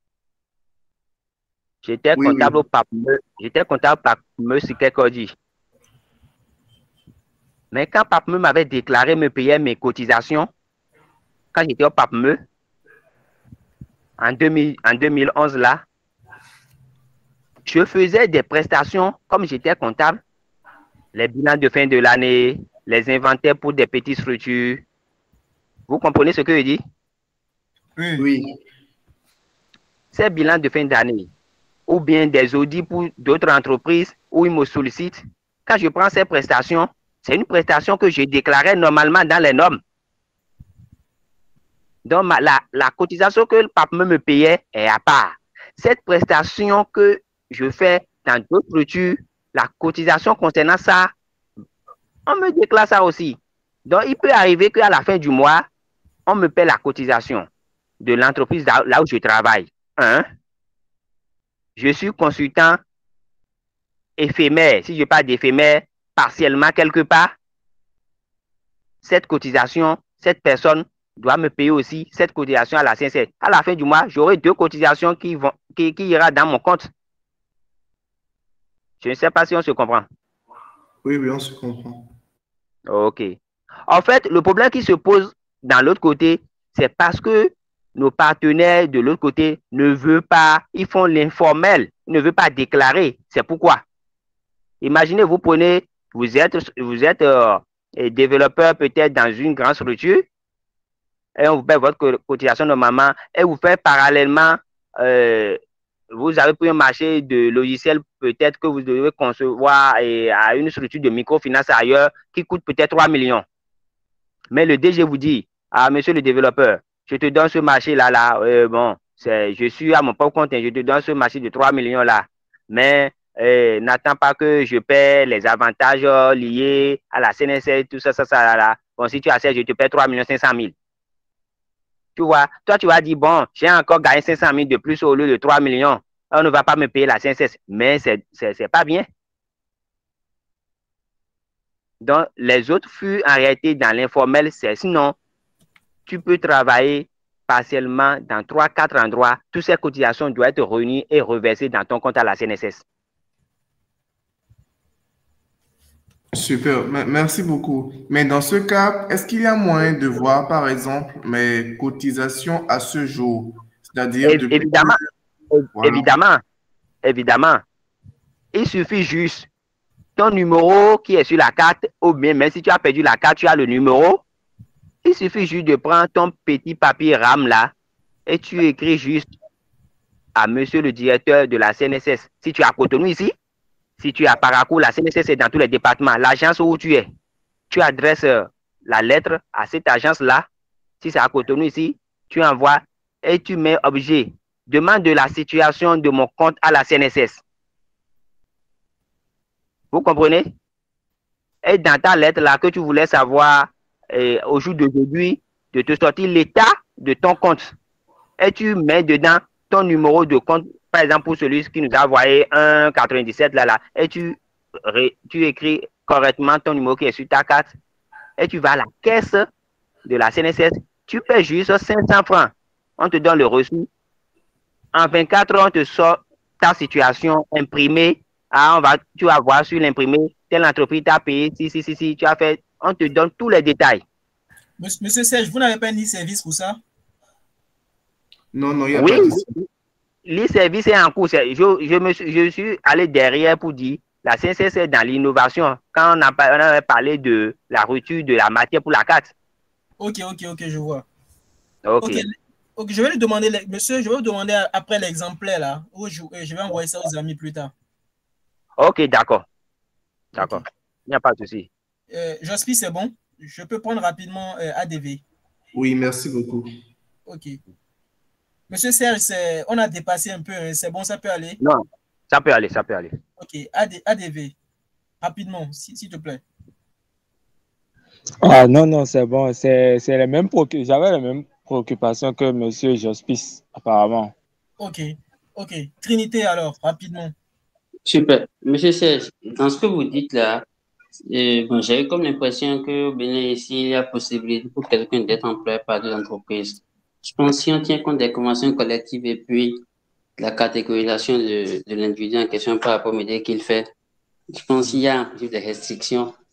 J'étais oui, comptable oui. au P A P M E, j'étais comptable P A P M E Sikekodi. Mais quand Papemeu m'avait déclaré, me payait mes cotisations, quand j'étais au Papemeu, en, deux mille, en deux mille onze, là, je faisais des prestations comme j'étais comptable, les bilans de fin de l'année, les inventaires pour des petites structures. Vous comprenez ce que je dis? Oui. Oui. Ces bilans de fin d'année, ou bien des audits pour d'autres entreprises où ils me sollicitent, quand je prends ces prestations, c'est une prestation que je déclarais normalement dans les normes. Donc, ma, la, la cotisation que le Papemeu me payait est à part. Cette prestation que je fais dans d'autres structures, la cotisation concernant ça, on me déclare ça aussi. Donc, il peut arriver qu'à la fin du mois, on me paie la cotisation de l'entreprise là, là où je travaille. Hein? Je suis consultant éphémère. Si je parle d'éphémère, partiellement quelque part, cette cotisation, cette personne doit me payer aussi cette cotisation à la C N C S. À la fin du mois, j'aurai deux cotisations qui vont, qui, qui ira dans mon compte. Je ne sais pas si on se comprend. Oui, oui, on se comprend. Ok. En fait, le problème qui se pose dans l'autre côté, c'est parce que nos partenaires de l'autre côté ne veulent pas, ils font l'informel, ils ne veulent pas déclarer. C'est pourquoi. Imaginez, vous prenez, vous êtes, vous êtes euh, développeur peut-être dans une grande structure, et on vous paie votre cotisation normalement, et vous faites parallèlement, euh, vous avez pris un marché de logiciels peut-être que vous devez concevoir et à une structure de microfinance ailleurs qui coûte peut-être trois millions. Mais le D G vous dit, ah, monsieur le développeur, je te donne ce marché-là, là, euh, bon, je suis à mon propre compte, je te donne ce marché de trois millions là, mais euh, n'attends pas que je paie les avantages euh, liés à la C N S S, tout ça, ça, ça, là, là. Bon, si tu acceptes, je te paie trois millions cinq cent mille. Tu vois, toi, tu vas dire, bon, j'ai encore gagné cinq cent mille de plus au lieu de trois millions. On ne va pas me payer la C N S S, mais c'est pas bien. Donc, les autres furent en réalité dans l'informel, c'est sinon, tu peux travailler partiellement dans trois, quatre endroits. Toutes ces cotisations doivent être réunies et reversées dans ton compte à la C N S S. Super, merci beaucoup. Mais dans ce cas, est-ce qu'il y a moyen de voir, par exemple, mes cotisations à ce jour? C'est-à-dire, depuis... Évidemment, voilà. évidemment, évidemment. Il suffit juste ton numéro qui est sur la carte, ou bien même si tu as perdu la carte, tu as le numéro. Il suffit juste de prendre ton petit papier RAM là et tu écris juste à monsieur le directeur de la C N S S. Si tu es à Cotonou ici, si tu es à Parakou, la C N S S est dans tous les départements. L'agence où tu es, tu adresses la lettre à cette agence-là. Si c'est à Cotonou ici, tu envoies et tu mets objet. Demande de la situation de mon compte à la C N S S. Vous comprenez? Et dans ta lettre là que tu voulais savoir euh, au jour d'aujourd'hui, de te sortir l'état de ton compte. Et tu mets dedans ton numéro de compte, par exemple pour celui qui nous a envoyé un quatre-vingt-dix-sept là, là, et tu, tu écris correctement ton numéro qui est sur ta carte, et tu vas à la caisse de la C N S S, tu paies juste cinq cents francs. On te donne le reçu. En vingt-quatre heures, on te sort ta situation imprimée. Ah, on va, tu vas voir sur l'imprimé, telle entreprise t'a payé, si, si, si, si, tu as fait, on te donne tous les détails. Monsieur Serge, vous n'avez pas un e-service pour ça? Non, non, il n'y a oui, pas de... l'e-service est en cours. Je, je, me suis, je suis allé derrière pour dire, la C N S S est dans l'innovation. Quand on, a, on avait parlé de la rupture de la matière pour la carte. Ok, ok, ok, je vois. Ok. okay. Ok, je vais lui demander, monsieur, je vais vous demander après l'exemplaire là, où je, je vais envoyer ça aux amis plus tard. Ok, d'accord. D'accord. Okay. Il n'y a pas de souci. Euh, Jospi, c'est bon? Je peux prendre rapidement euh, A D V. Oui, merci beaucoup. Ok. Monsieur Serge, on a dépassé un peu. C'est bon, ça peut aller? Non, ça peut aller, ça peut aller. Ok, A D V. Rapidement, s'il si, te plaît. Ah non, non, c'est bon. C'est les mêmes préoccupations. J'avais les mêmes préoccupations que monsieur Jospis, apparemment. Ok, ok. Trinité, alors, rapidement. Super. Monsieur Serge, dans ce que vous dites là, euh, bon, j'ai comme l'impression que au Bénin, ici, il y a possibilité pour quelqu'un d'être employé par deux entreprises. Je pense que si on tient compte des conventions collectives et puis la catégorisation de, de l'individu en question par rapport au métier qu'il fait, je pense qu'il y a des restrictions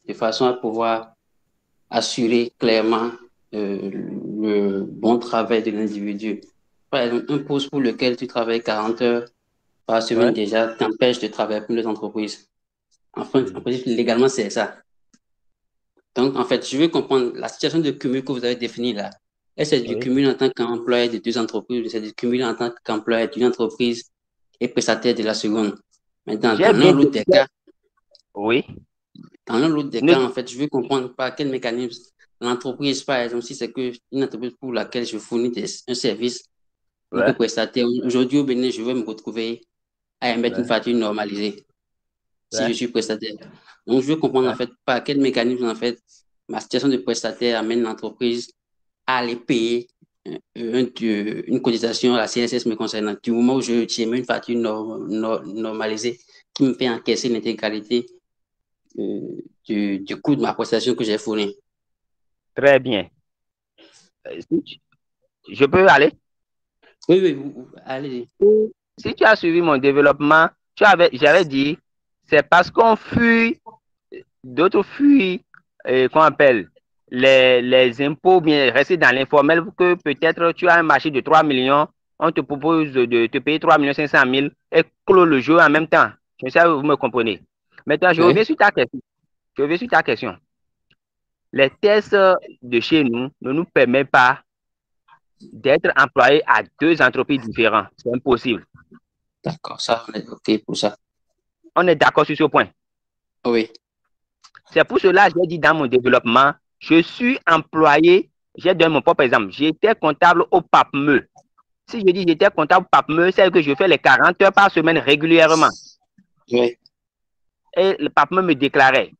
de façon à pouvoir assurer clairement euh, le bon travail de l'individu. Par exemple, un poste pour lequel tu travailles quarante heures par semaine Ouais. déjà t'empêche de travailler pour les entreprises. Enfin, en principe, légalement, c'est ça. Donc, en fait, je veux comprendre la situation de cumul que vous avez définie là. Est-ce que c'est du Oui. cumul en tant qu'employé de deux entreprises ou c'est du cumul en tant qu'employé d'une entreprise et prestataire de la seconde? Maintenant, J'ai dans l'un bien ou l'autre des cas, Oui. dans l'un ou l'autre des Ne- cas, en fait, je veux comprendre par quel mécanisme l'entreprise, par exemple, si c'est que une entreprise pour laquelle je fournis des- un service en tant que Ouais. prestataire, aujourd'hui au Bénin, je vais me retrouver à émettre une Ouais. facture normalisée si je Ouais. suis prestataire. Donc, je veux comprendre en Ouais. fait par quel mécanisme en fait ma situation de prestataire amène l'entreprise à aller payer euh, un- euh, une cotisation à la C S S me concernant. Du moment où je j'émets une facture nor- nor- normalisée qui me fait encaisser l'intégralité euh, du, du coût de ma prestation que j'ai fournie. Très bien. Euh, si tu- Je peux aller? Oui, oui, vous- vous- allez. Si tu as suivi mon développement, tu avais, j'avais dit, c'est parce qu'on fuit, d'autres fuient, euh, qu'on appelle, les, les impôts, bien rester dans l'informel, que peut-être tu as un marché de trois millions, on te propose de te payer trois millions cinq cent mille et clôt le jeu en même temps. Je sais, vous me comprenez. Maintenant, je Oui. reviens sur ta question. Je reviens sur ta question. Les tests de chez nous ne nous permettent pas d'être employés à deux entreprises différentes. C'est impossible. D'accord, ça, on est OK pour ça. On est d'accord sur ce point. Oui. C'est pour cela que j'ai dit dans mon développement, je suis employé, j'ai donné mon propre exemple, j'étais comptable au P A P M E. Si je dis j'étais comptable au P A P M E, c'est que je fais les quarante heures par semaine régulièrement. Oui. Et le P A P M E me déclarait.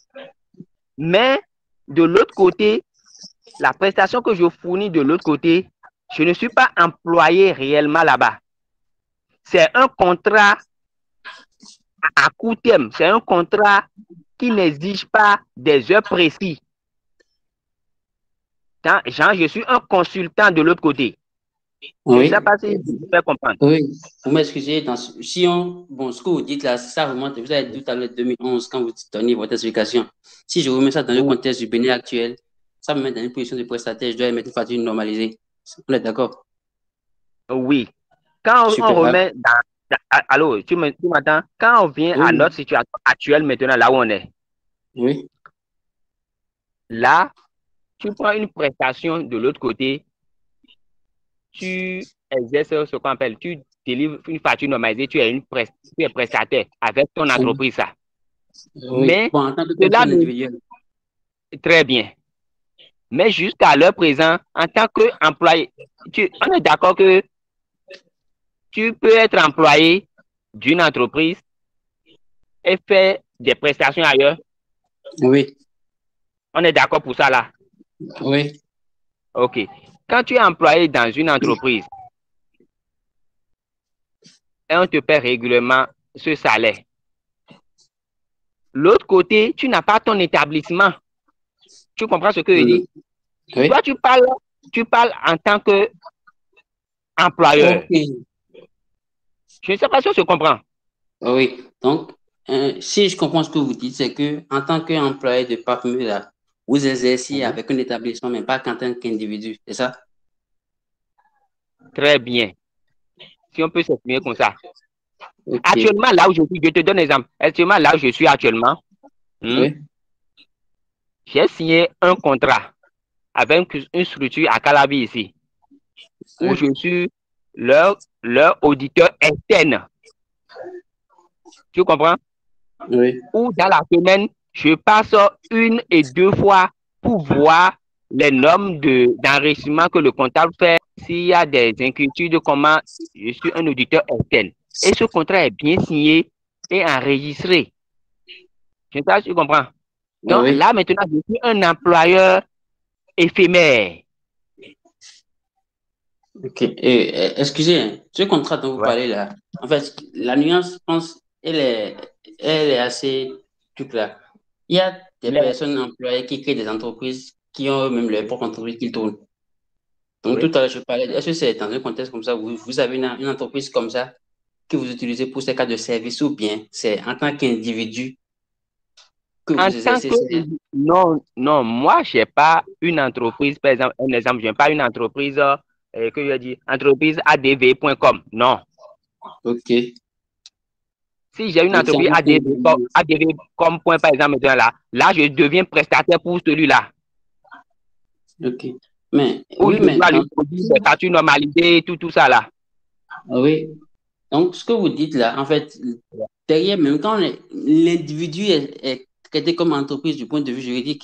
Mais de l'autre côté, la prestation que je fournis de l'autre côté, je ne suis pas employé réellement là-bas. C'est un contrat à court terme, c'est un contrat qui n'exige pas des heures précises. Jean, je suis un consultant de l'autre côté. Je ne Oui. sais pas si vous pouvez comprendre. Oui, vous m'excusez, dans ce- si on, bon, ce que vous dites là, ça remonte, vous avez dit tout à l'heure deux mille onze quand vous donnez votre explication. Si je remets ça dans le Oui. contexte du Bénin actuel, ça me met dans une position de prestataire, je dois mettre une facture normalisée. Vous êtes d'accord? Oui. Quand on, Super. on remet dans, dans- allô, tu me- tu m'entends? Quand on vient Oui. à notre situation actuelle maintenant, là où on est, Oui. là, tu prends une prestation de l'autre côté, tu exerces ce qu'on appelle, tu délivres une facture normalisée, tu es, une prest, tu es prestataire avec ton entreprise, ça. Oui. Mais Bon, en tant que cela personne ne- individuelle. Très bien. Mais jusqu'à l'heure présent, en tant qu'employé, tu, on est d'accord que tu peux être employé d'une entreprise et faire des prestations ailleurs. Oui. On est d'accord pour ça là? Oui. OK. Quand tu es employé dans une entreprise et on te paie régulièrement ce salaire, l'autre côté, tu n'as pas ton établissement. Tu comprends ce que je dis? Oui. Toi, tu parles, tu parles en tant qu'employeur. OK. Je ne sais pas si on se comprend. Oui. Donc, euh, si je comprends ce que vous dites, c'est que en tant qu'employé de P A P M E, là, vous exercez Oui. avec un établissement, mais pas qu'en tant qu'individu, c'est ça? Très bien. Si on peut s'exprimer comme ça. OK. Actuellement, là où je suis, je te donne un exemple. Actuellement, là où je suis actuellement, hmm, Oui. j'ai signé un contrat avec une structure à Calabi ici, où Oui. je suis leur, leur auditeur externe. Tu comprends? Oui. Où dans la semaine, je passe une et deux fois pour voir les normes de, d'enrichissement que le comptable fait, s'il y a des inquiétudes, comment je suis un auditeur externe. Et ce contrat est bien signé et enregistré. Je ne sais pas si tu comprends. Donc Oui. là, maintenant, je suis un employeur éphémère. OK. Et, euh, excusez, hein, ce contrat dont vous Ouais. parlez là, en fait, la nuance, je pense, elle est, elle est assez tout claire. Il y a des Les- personnes employées qui créent des entreprises qui ont eux-mêmes leur propre entreprise qui tourne. Donc, Oui. tout à l'heure, je parlais, est-ce que c'est dans un contexte comme ça, vous, vous avez une, une entreprise comme ça que vous utilisez pour ces cas de service ou bien c'est en tant qu'individu que vous En tant exercez. que... Non, non, moi, je n'ai pas une entreprise, par exemple, un exemple, je n'ai pas une entreprise euh, que je dis, entreprise A D V point com. Non. Ok. Si j'ai une entreprise A D V point com, par exemple, là, là, je deviens prestataire pour celui-là. Ok. Mais, Où oui, je mais dois dans... lui produire des factures normalisées, tout, tout ça là. Oui. Donc, ce que vous dites là, en fait, derrière, même quand l'individu est, est traité comme entreprise du point de vue juridique,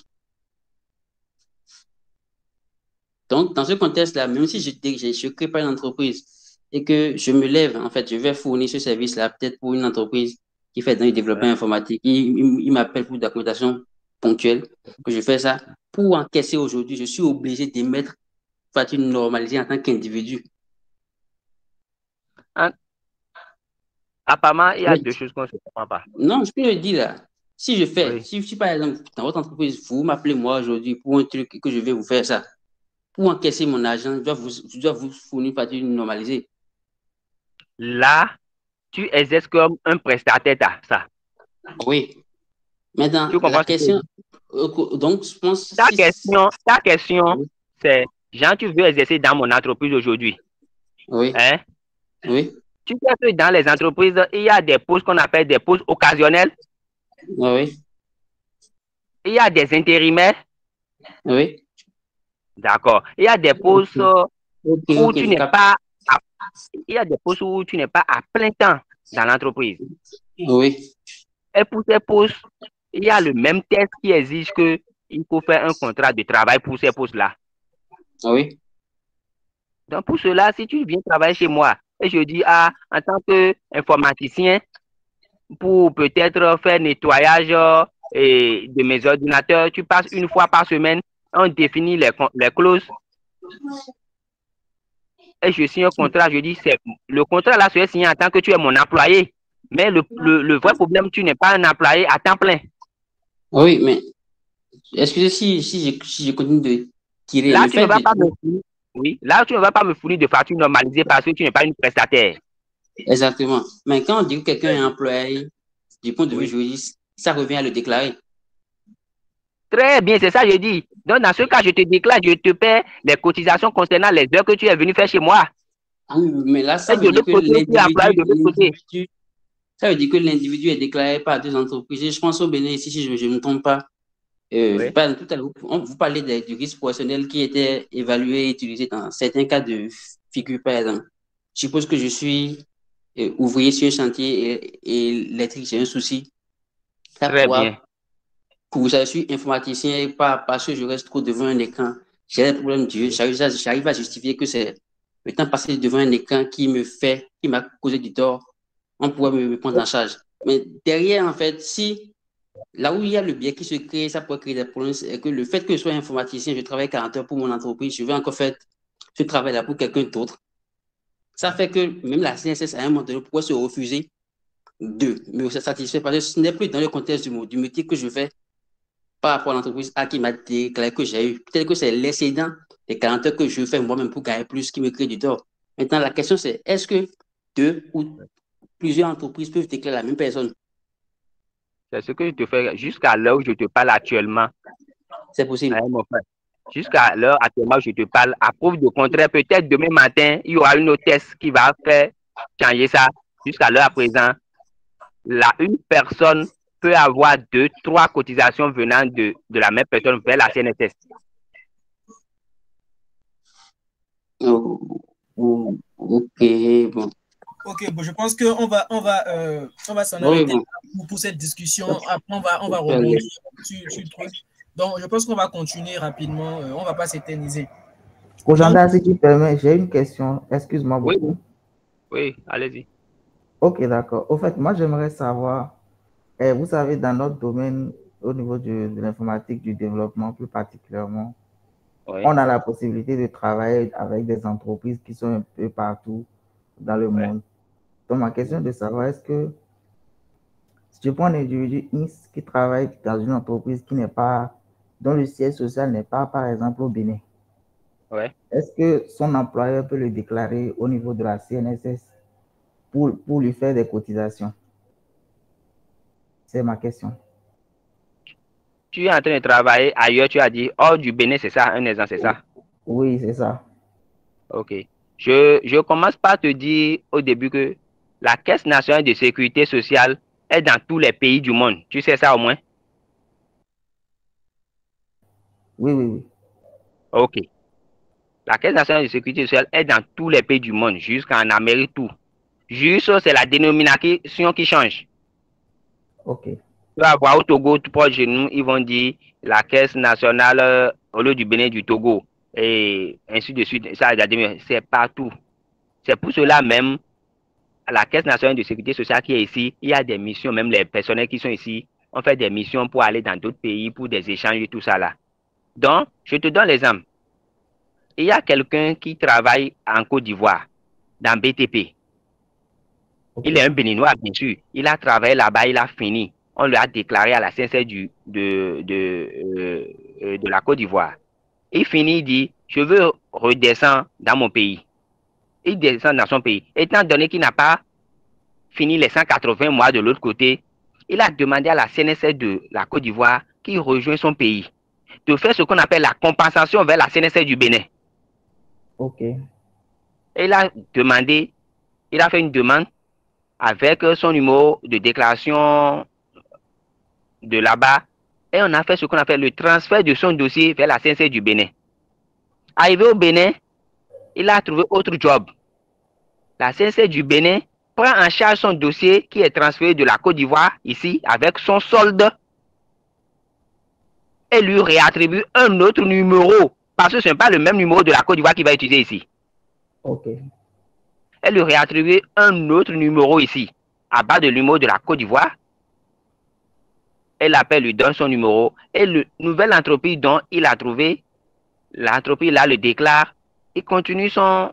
donc, dans ce contexte-là, même si je ne crée pas une entreprise et que je me lève, en fait, je vais fournir ce service-là, peut-être pour une entreprise qui fait dans le développement informatique, il, il, il m'appelle pour de la documentation ponctuelle, que je fais ça, pour encaisser aujourd'hui, je suis obligé d'émettre facture normalisée en tant qu'individu. Hein? Apparemment, il y a oui. deux choses qu'on ne se comprend pas. Non, je peux le dire là. Si je fais, oui. si, si par exemple, dans votre entreprise, vous m'appelez moi aujourd'hui pour un truc que je vais vous faire ça, pour encaisser mon argent, je dois vous, je dois vous fournir une facture normalisée. Là, tu exerces comme un prestataire, ça. Oui. Maintenant, tu la question, donc je pense... Ta si... question, ta question oui. c'est, Jean, tu veux exercer dans mon entreprise aujourd'hui. Oui. Hein? Oui. Tu sais que dans les entreprises, il y a des postes qu'on appelle des postes occasionnels. Oui. Il y a des intérimaires. Oui. D'accord. Il y a des postes okay. Okay, où okay, tu n'es pas à... il y a des postes où tu n'es pas à plein temps dans l'entreprise. Oui. Et pour ces postes, il y a le même test qui exige que il faut faire un contrat de travail pour ces postes-là. Oui. Donc pour cela, si tu viens travailler chez moi et je dis ah en tant qu'informaticien pour peut-être faire nettoyage et de mes ordinateurs, tu passes une fois par semaine, on définit les, les clauses. Et je signe un contrat, je dis, c'est le contrat là serait signé en tant que tu es mon employé. Mais le, le, le vrai problème, tu n'es pas un employé à temps plein. Oui, mais excusez si, si, je, si je continue de tirer. Là, le tu fait ne vas de... pas me fournir, oui, là, tu ne vas pas me fournir de facture normalisée parce que tu n'es pas une prestataire. Exactement. Mais quand on dit que quelqu'un est employé, du point de vue oui. juridique, ça revient à le déclarer. Très bien, c'est ça que je dis. Donc, dans ce cas, je te déclare, je te paie les cotisations concernant les heures que tu es venu faire chez moi. Ah oui, mais là, ça et veut de dire que l'individu, ça veut dire que l'individu est déclaré par deux entreprises. Je pense au Bénin, ici, si je ne me trompe pas. Euh, oui. Pas, tout à l'heure, on vous parlez de, du risque professionnel qui était évalué et utilisé dans certains cas de figure, par exemple. Je suppose que je suis euh, ouvrier sur un chantier et, et électrique, j'ai un souci. Ça Très pourra, bien. Pour ça, je suis informaticien et pas parce que je reste trop devant un écran. J'ai des problèmes d'yeux. J'arrive à justifier que c'est le temps passé devant un écran qui me fait, qui m'a causé du tort. On pourrait me, me prendre en charge. Mais derrière, en fait, si là où il y a le biais qui se crée, ça peut créer des problèmes, c'est que le fait que je sois informaticien, je travaille quarante heures pour mon entreprise, je vais encore faire ce travail-là pour quelqu'un d'autre. Ça fait que même la C N S S, à un moment donné, pourrait se refuser de me satisfaire parce que ce n'est plus dans le contexte du, du métier que je fais par rapport à l'entreprise A qui m'a déclaré que j'ai eu. Peut-être que c'est l'excédent des quarante heures que je fais moi-même pour gagner plus qui me crée du tort. Maintenant, la question c'est, est-ce que deux ou plusieurs entreprises peuvent déclarer la même personne? C'est ce que je te fais jusqu'à l'heure où je te parle actuellement. C'est possible. Hein, mon frère. Jusqu'à l'heure actuellement où je te parle, à preuve de contraire, peut-être demain matin, il y aura une autre test qui va faire changer ça. Jusqu'à l'heure à présent, là, une personne peut avoir deux, trois cotisations venant de, de la même personne vers la C N S S. Oh, oh, ok, bon. Ok, bon, je pense qu'on va, on va, euh, on va s'en arrêter oui, bon. pour cette discussion. Après, on va, on va rebondir sur, sur le truc. Donc, je pense qu'on va continuer rapidement. Euh, on ne va pas s'éterniser. Kojanda, si tu permets, j'ai une question. Excuse-moi beaucoup. Oui, oui allez-y. Ok, d'accord. Au fait, moi, j'aimerais savoir, eh, vous savez, dans notre domaine, au niveau du, de l'informatique, du développement plus particulièrement, oui. on a la possibilité de travailler avec des entreprises qui sont un peu partout dans le oui. monde. Donc, ma question est de savoir, est-ce que si je prends un individu X qui travaille dans une entreprise qui n'est pas, dont le siège social n'est pas, par exemple, au Bénin, ouais. est-ce que son employeur peut le déclarer au niveau de la C N S S pour, pour lui faire des cotisations? C'est ma question. tu es en train de travailler ailleurs, tu as dit, hors du Bénin, c'est ça, un exemple, c'est ça? Oui, c'est ça. Ok. Je, je commence par te dire au début que la Caisse nationale de sécurité sociale est dans tous les pays du monde. Tu sais ça au moins? Oui, oui, oui. Ok. La Caisse nationale de sécurité sociale est dans tous les pays du monde, jusqu'en Amérique, tout. Juste, c'est la dénomination qui change. Ok. Tu vas voir au Togo, tout proche de nous, ils vont dire la Caisse nationale euh, au lieu du Bénin du Togo. Et ainsi de suite. Ça, c'est partout. C'est pour cela même, la Caisse nationale de sécurité sociale qui est ici, il y a des missions, même les personnels qui sont ici, on fait des missions pour aller dans d'autres pays, pour des échanges et tout ça là. Donc, je te donne l'exemple. Il y a quelqu'un qui travaille en Côte d'Ivoire, dans B T P. Okay. Il est un Béninois, bien sûr. Il a travaillé là-bas, il a fini. On lui a déclaré à la C N C S du, de, de, euh, de la Côte d'Ivoire. Il finit, il dit, je veux redescendre dans mon pays. Il descend dans son pays. Étant donné qu'il n'a pas fini les cent quatre-vingts mois de l'autre côté, il a demandé à la C N S S de la Côte d'Ivoire qu'il rejoigne son pays, de faire ce qu'on appelle la compensation vers la C N S S du Bénin. Ok. Et il a demandé, il a fait une demande avec son numéro de déclaration de là-bas et on a fait ce qu'on appelle le transfert de son dossier vers la C N S S du Bénin. Arrivé au Bénin, il a trouvé autre job. La C N S S du Bénin prend en charge son dossier qui est transféré de la Côte d'Ivoire ici avec son solde et lui réattribue un autre numéro parce que ce n'est pas le même numéro de la Côte d'Ivoire qu'il va utiliser ici. Ok. Elle lui réattribue un autre numéro ici à bas de numéro de la Côte d'Ivoire. Elle l'appelle, lui donne son numéro et le nouvelle entreprise dont il a trouvé, l'entreprise là le déclare, il continue son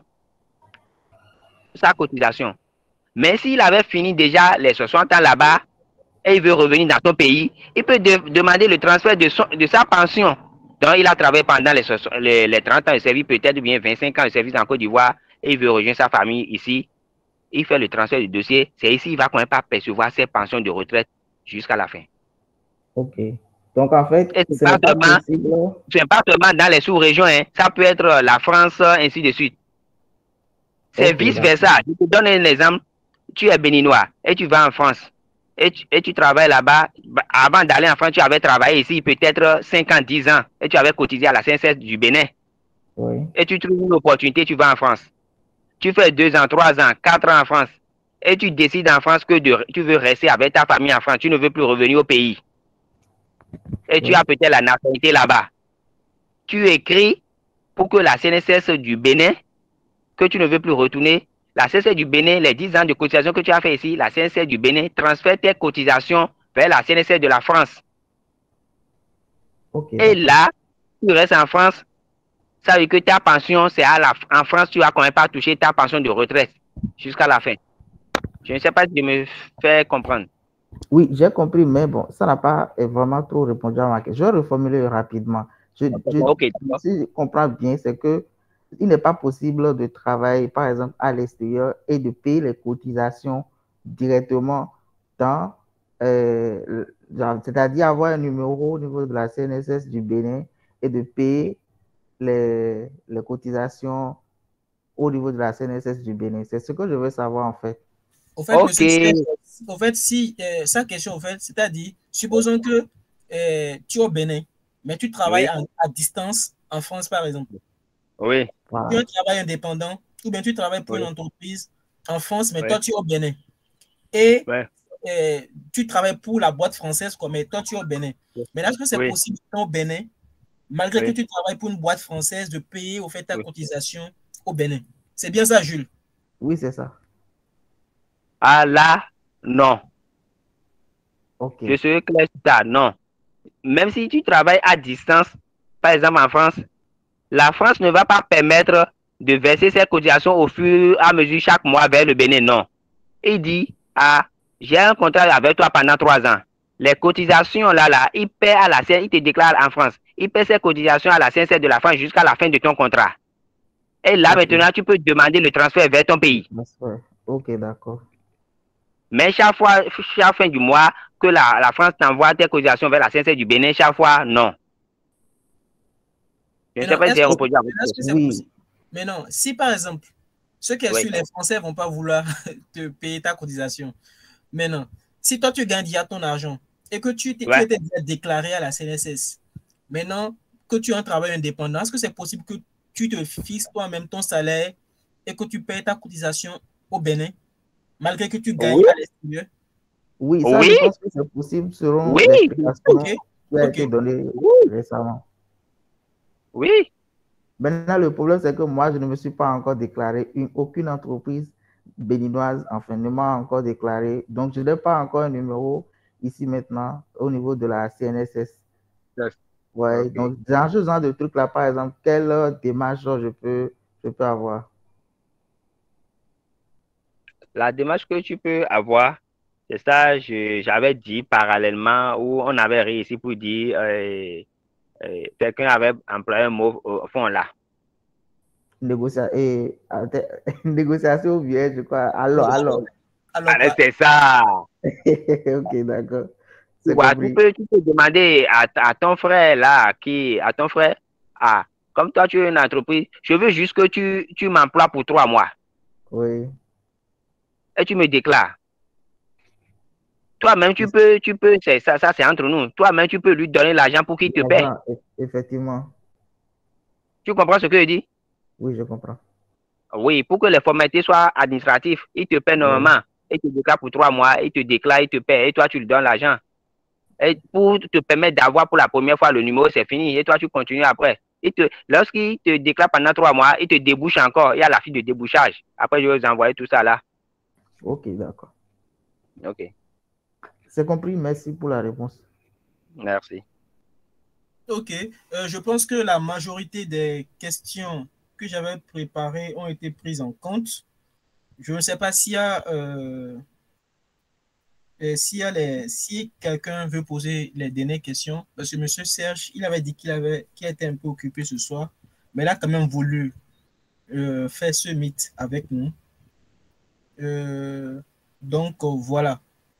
sa cotisation. Mais s'il avait fini déjà les soixante ans là-bas et il veut revenir dans son pays, il peut de, demander le transfert de, son, de sa pension. Donc, il a travaillé pendant les, les, les trente ans de service, peut-être bien vingt-cinq ans de service en Côte d'Ivoire, et il veut rejoindre sa famille ici. Il fait le transfert du dossier. C'est ici qu'il va quand même pas percevoir ses pensions de retraite jusqu'à la fin. Ok. Donc, en fait, ce n'est pas, pas, pas seulement dans les sous-régions, hein. Ça peut être la France, ainsi de suite. C'est okay, vice-versa. Je te donne un exemple. Tu es béninois et tu vas en France et tu, et tu travailles là-bas. Avant d'aller en France, tu avais travaillé ici peut-être cinq ans, dix ans et tu avais cotisé à la C N S S du Bénin. Oui. Et tu trouves une opportunité, tu vas en France. Tu fais deux ans, trois ans, quatre ans en France et tu décides en France que de, tu veux rester avec ta famille en France. Tu ne veux plus revenir au pays. Et oui. Tu as peut-être la nationalité là-bas. Tu écris pour que la C N S S du Bénin, que tu ne veux plus retourner, la C N S S du Bénin, les dix ans de cotisation que tu as fait ici, la C N S S du Bénin transfère tes cotisations vers la C N S S de la France. Okay, et là, tu restes en France, ça veut dire que ta pension, c'est à la en France, tu vas quand même pas toucher ta pension de retraite jusqu'à la fin. Je ne sais pas si je me fais comprendre. Oui, j'ai compris, mais bon, ça n'a pas vraiment trop répondu à ma question. Je vais reformuler rapidement. Je, je, okay, si je comprends bien, c'est que il n'est pas possible de travailler, par exemple, à l'extérieur et de payer les cotisations directement dans, euh, c'est-à-dire avoir un numéro au niveau de la C N S S du Bénin et de payer les, les cotisations au niveau de la C N S S du Bénin. C'est ce que je veux savoir, en fait. Au fait, okay. monsieur, en fait, si euh, sa question, en fait, c'est-à-dire, supposons que euh, tu es au Bénin, mais tu travailles oui. en, à distance en France, par exemple. Oui. Voilà. Tu as un travail indépendant, ou bien tu travailles pour oui. une entreprise en France, mais oui. toi, tu es au Bénin. Et ouais. euh, tu travailles pour la boîte française, quoi, mais toi, tu es au Bénin. Oui. Mais est-ce que c'est oui. possible au Bénin, malgré oui. que tu travailles pour une boîte française, de payer au fait ta oui. cotisation au Bénin? C'est bien ça, Jules? Oui, c'est ça. Ah là, non. Okay. Je suis clair sur ça, non. Même si tu travailles à distance, par exemple en France, la France ne va pas permettre de verser ses cotisations au fur et à mesure chaque mois vers le Bénin, non. Il dit, ah, j'ai un contrat avec toi pendant trois ans. Les cotisations là, là, il paie à la C N S S, il te déclare en France. Il paie ses cotisations à la C N S S de la France jusqu'à la fin de ton contrat. Et là, okay. maintenant, tu peux demander le transfert vers ton pays. Ok, d'accord. Mais chaque fois, chaque fin du mois, que la, la France t'envoie tes cotisations vers la C N C S du Bénin, chaque fois, non. Je ne sais pas si c'est reproduit avec vous. Mais non, si par exemple, ceux qui assurent, oui. les Français ne vont pas vouloir te payer ta cotisation. Mais non, si toi tu gagnes déjà ton argent et que tu étais ouais. déclaré à la C N S S, maintenant que tu as un travail indépendant, est-ce que c'est possible que tu te fixes toi-même ton salaire et que tu payes ta cotisation au Bénin, malgré que tu gagnes oui. à l'extérieur? Oui, ça, oui. je pense que c'est possible selon oui. l'explication okay. qui a okay. été donnée oui. récemment. Oui. Maintenant, le problème, c'est que moi, je ne me suis pas encore déclaré. Une, aucune entreprise béninoise, enfin, ne m'a encore déclaré. Donc, je n'ai pas encore un numéro ici maintenant au niveau de la C N S S. Yes. Ouais, okay. donc, dans ce genre de trucs-là, par exemple, quelle démarche je peux, je peux avoir? La démarche que tu peux avoir, c'est ça, j'avais dit parallèlement, où on avait réussi pour dire euh, euh, quelqu'un avait employé un mot au fond là. Négocia et, négociation vierge, je crois. Alors, alors. alors c'est ça. Ok, d'accord. Ouais, tu, peux, tu peux demander à, à ton frère là, qui, à ton frère, ah, comme toi tu es une entreprise, je veux juste que tu, tu m'emploies pour trois mois. Oui. Et tu me déclares. Toi-même, tu peux, tu peux, c'est ça, ça c'est entre nous. Toi-même, tu peux lui donner l'argent pour qu'il te paie. Effectivement. Tu comprends ce que je dis? Oui, je comprends. Oui, pour que les formalités soient administratives, il te paie normalement. Oui. Il te déclare pour trois mois, il te déclare, il te paie, et toi, tu lui donnes l'argent. Et pour te permettre d'avoir pour la première fois le numéro, c'est fini. Et toi, tu continues après. Lorsqu'il te déclare pendant trois mois, il te débouche encore. Il y a la fiche de débouchage. Après, je vais vous envoyer tout ça là. Ok, d'accord. Ok. C'est compris. Merci pour la réponse. Merci. Ok. Euh, je pense que la majorité des questions que j'avais préparées ont été prises en compte. Je ne sais pas s'il y a... Euh, Si, si quelqu'un veut poser les dernières questions, parce que M. Serge, il avait dit qu'il avait, qu'il était un peu occupé ce soir, mais il a quand même voulu euh, faire ce mythe avec nous. Euh, donc, euh, voilà.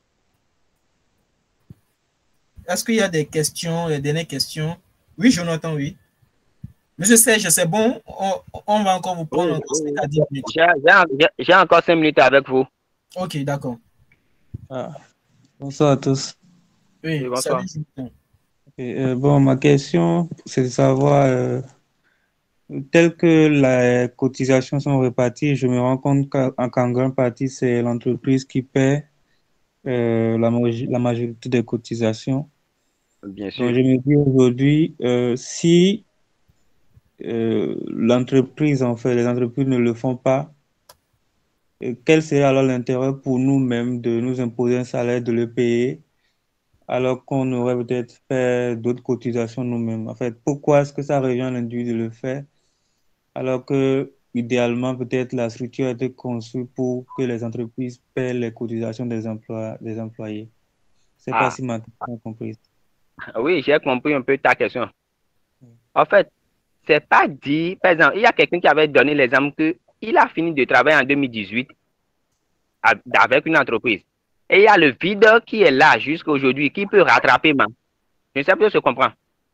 Est-ce qu'il y a des questions, les dernières questions? Oui, Jonathan, oui. Monsieur Serge, c'est bon, on, on va encore vous prendre oui, encore dix minutes. J'ai encore cinq minutes avec vous. Ok, d'accord. Ah. Bonsoir à tous. Oui, oui bonsoir. Salut. Okay, euh, bon, ma question, c'est de savoir, euh, tel que les cotisations sont réparties, je me rends compte qu'en qu'en grande partie, c'est l'entreprise qui paie euh, la, la majorité des cotisations. Bien sûr. Donc, je me dis aujourd'hui, euh, si euh, l'entreprise, en fait, les entreprises ne le font pas, quel serait alors l'intérêt pour nous-mêmes de nous imposer un salaire, de le payer, alors qu'on aurait peut-être fait d'autres cotisations nous-mêmes? En fait, pourquoi est-ce que ça revient à l'individu de le faire, alors que, idéalement, peut-être la structure a été conçue pour que les entreprises paient les cotisations des, emplois, des employés? Je ne sais ah. pas si ma question est comprise. Oui, j'ai compris un peu ta question. En fait, c'est pas dit, par exemple, il y a quelqu'un qui avait donné l'exemple qu'il a fini de travailler en deux mille dix-huit avec une entreprise. Et il y a le vide qui est là jusqu'à aujourd'hui, qui peut rattraper. Man. Je ne sais pas si je comprends.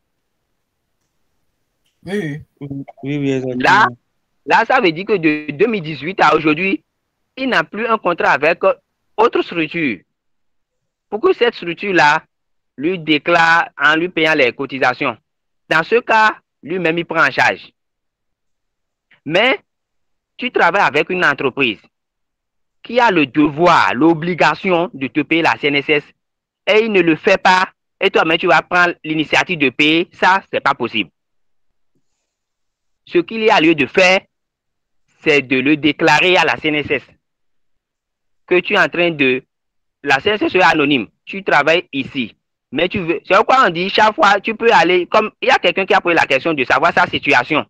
Oui, oui, oui, exactement. Là, là, ça veut dire que de deux mille dix-huit à aujourd'hui, il n'a plus un contrat avec autre structure. Pour que cette structure-là lui déclare en lui payant les cotisations. Dans ce cas, lui-même, il prend en charge. Mais tu travailles avec une entreprise qui a le devoir, l'obligation de te payer la C N S S et il ne le fait pas, et toi-même tu vas prendre l'initiative de payer, ça, c'est pas possible. Ce qu'il y a lieu de faire, c'est de le déclarer à la C N S S que tu es en train de... La C N S S est anonyme, tu travailles ici, mais tu veux... C'est pourquoi on dit, chaque fois, tu peux aller... Comme il y a quelqu'un qui a posé la question de savoir sa situation.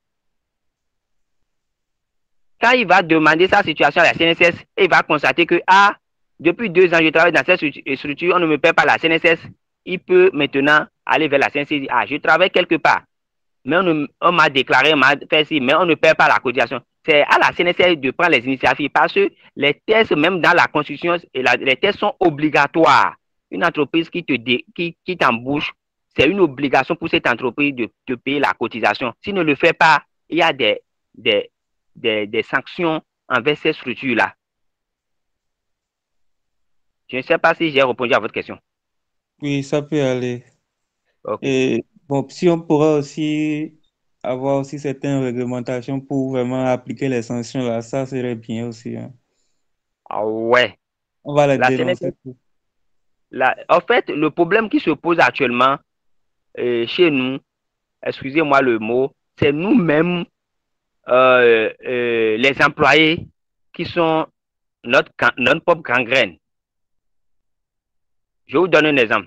Quand il va demander sa situation à la C N S S, il va constater que, ah, depuis deux ans, je travaille dans cette structure, on ne me paie pas la C N S S. Il peut maintenant aller vers la C N S S et dire, ah, je travaille quelque part. Mais on, on m'a déclaré, on m'a fait ci, mais on ne paie pas la cotisation. c'est à la C N S S de prendre les initiatives parce que les tests, même dans la Constitution, et la, les tests sont obligatoires. Une entreprise qui te dé, qui, qui t'embauche, c'est une obligation pour cette entreprise de te payer la cotisation. S'il ne le fait pas, il y a des, des, des, des sanctions envers ces structures-là. Je ne sais pas si j'ai répondu à votre question. Oui, ça peut aller. Okay. Et bon, si on pourrait aussi avoir aussi certaines réglementations pour vraiment appliquer les sanctions là, ça serait bien aussi. Hein. Ah ouais. On va les La dénoncer. C N S S, la, en fait, le problème qui se pose actuellement euh, chez nous, excusez-moi le mot, c'est nous-mêmes, euh, euh, les employés qui sont notre, notre propre gangrène. Je vous donne un exemple.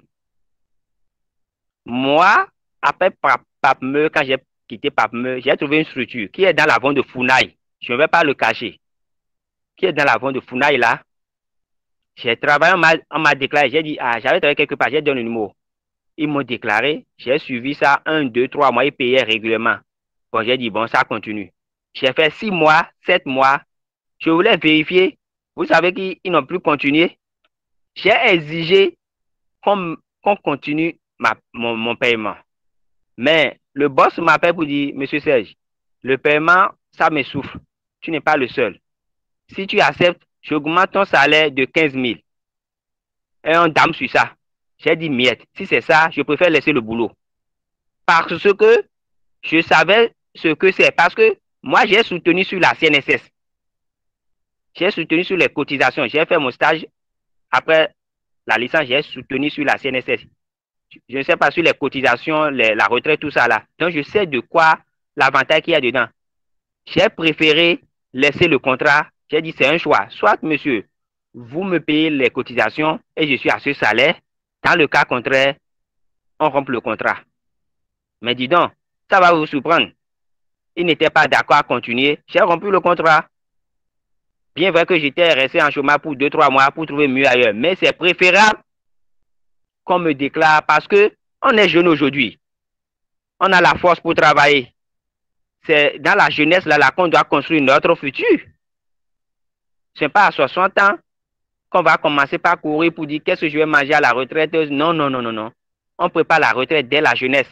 Moi, après Papmeu, quand j'ai quitté Papmeu, j'ai trouvé une structure qui est dans la vente de Founaï. Je ne vais pas le cacher. Qui est dans la vente de Founaï là. J'ai travaillé, on m'a déclaré, j'ai dit, ah, j'avais travaillé quelque part, j'ai donné le numéro. Ils m'ont déclaré, j'ai suivi ça un, deux, trois mois, ils payaient régulièrement. Bon, j'ai dit, bon, ça continue. J'ai fait six mois, sept mois. Je voulais vérifier. Vous savez qu'ils n'ont plus continué. J'ai exigé qu'on qu'on continue ma, mon, mon paiement. Mais le boss m'appelle pour dire, Monsieur Serge, le paiement, ça me souffre. Tu n'es pas le seul. Si tu acceptes, j'augmente ton salaire de quinze mille. Et on dame sur ça. J'ai dit, miette, si c'est ça, je préfère laisser le boulot. Parce que je savais ce que c'est. Parce que moi, j'ai soutenu sur la C N S S. J'ai soutenu sur les cotisations. J'ai fait mon stage. Après la licence, j'ai soutenu sur la C N S S. Je ne sais pas sur les cotisations, les, la retraite, tout ça là. Donc, je sais de quoi l'avantage qu'il y a dedans. J'ai préféré laisser le contrat. J'ai dit, c'est un choix. Soit, monsieur, vous me payez les cotisations et je suis à ce salaire. Dans le cas contraire, on rompt le contrat. Mais dis donc, ça va vous surprendre. Il n'était pas d'accord à continuer. J'ai rompu le contrat. Bien vrai que j'étais resté en chômage pour deux, trois mois pour trouver mieux ailleurs. Mais c'est préférable qu'on me déclare parce que on est jeune aujourd'hui. On a la force pour travailler. C'est dans la jeunesse là, là qu'on doit construire notre futur. Ce n'est pas à soixante ans qu'on va commencer par courir pour dire qu'est-ce que je vais manger à la retraite. Non, non, non, non, non. On prépare la retraite dès la jeunesse.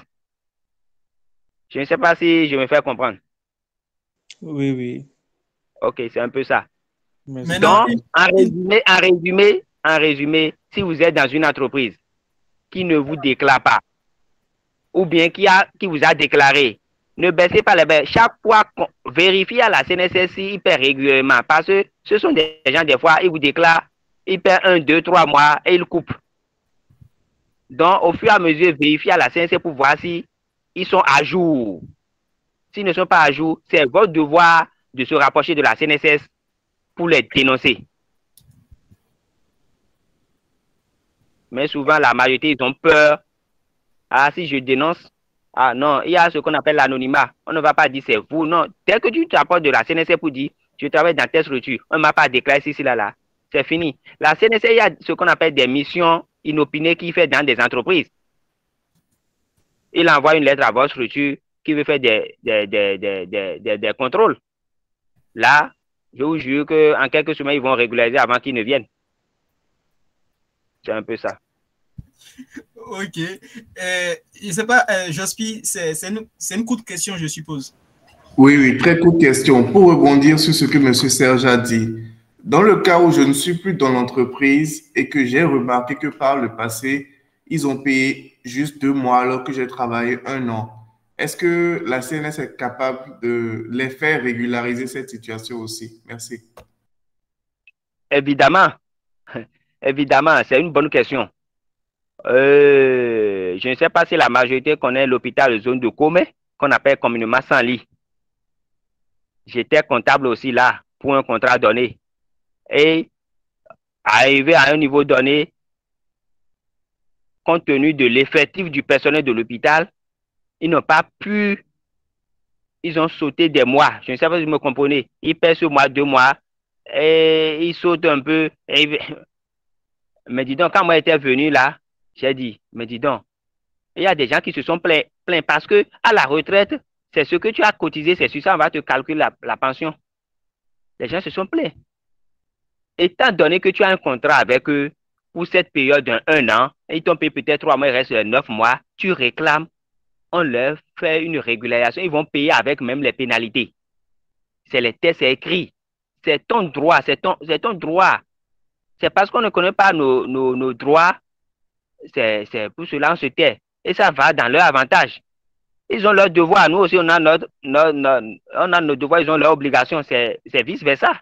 Je ne sais pas si je me fais comprendre. Oui, oui. Ok, c'est un peu ça. Merci. Donc, en résumé, en résumé, en résumé, si vous êtes dans une entreprise qui ne vous déclare pas, ou bien qui, a, qui vous a déclaré, ne baissez pas les bains. Chaque fois, vérifiez à la C N S S s'ils paient régulièrement. Parce que ce sont des gens, des fois, ils vous déclarent, ils paient un, deux, trois mois et ils coupent. Donc, au fur et à mesure, vérifiez à la C N S S pour voir si ils sont à jour. S'ils ne sont pas à jour, c'est votre devoir de se rapprocher de la C N S S pour les dénoncer. Mais souvent, la majorité, ils ont peur. Ah, si je dénonce, ah non, il y a ce qu'on appelle l'anonymat. On ne va pas dire c'est vous, non. Dès que tu t'apportes de la C N S S pour dire, je travaille dans telle structure, on ne m'a pas déclaré ici, là, là. C'est fini. La C N S S, il y a ce qu'on appelle des missions inopinées qu'il fait dans des entreprises. Il envoie une lettre à votre structure qui veut faire des, des, des, des, des, des, des contrôles. Là, je vous jure qu'en quelques semaines, ils vont régulariser avant qu'ils ne viennent. C'est un peu ça. Ok. Euh, je ne sais pas, euh, Jospi, c'est une, une courte question, je suppose. Oui, oui, très courte question. Pour rebondir sur ce que M. Serge a dit, dans le cas où je ne suis plus dans l'entreprise et que j'ai remarqué que par le passé, ils ont payé juste deux mois alors que j'ai travaillé un an, est-ce que la C N S S est capable de les faire régulariser cette situation aussi? Merci. Évidemment. Évidemment, c'est une bonne question. Euh, je ne sais pas si la majorité connaît l'hôpital de zone de Comé, qu'on appelle communément sans lit. J'étais comptable aussi là pour un contrat donné. Et arrivé à un niveau donné, compte tenu de l'effectif du personnel de l'hôpital, ils n'ont pas pu, ils ont sauté des mois. Je ne sais pas si vous me comprenez. Ils paient ce mois, deux mois, et ils sautent un peu. Et... Mais dis donc, quand moi j'étais venu là, j'ai dit, mais dis donc, il y a des gens qui se sont plaints, plaints parce que à la retraite, c'est ce que tu as cotisé, c'est sur ça, on va te calculer la, la pension. Les gens se sont plaints. Étant donné que tu as un contrat avec eux pour cette période d'un un an, et ils t'ont payé peut-être trois mois, il reste neuf mois, tu réclames, on leur fait une régularisation, ils vont payer avec même les pénalités. C'est les tests, c'est écrit. C'est ton droit, c'est ton, c'est ton droit. C'est parce qu'on ne connaît pas nos, nos, nos droits, c'est pour cela on se tait. Et ça va dans leur avantage. Ils ont leurs devoirs, nous aussi on a, notre, notre, notre, on a nos devoirs, ils ont leurs obligations, c'est vice-versa.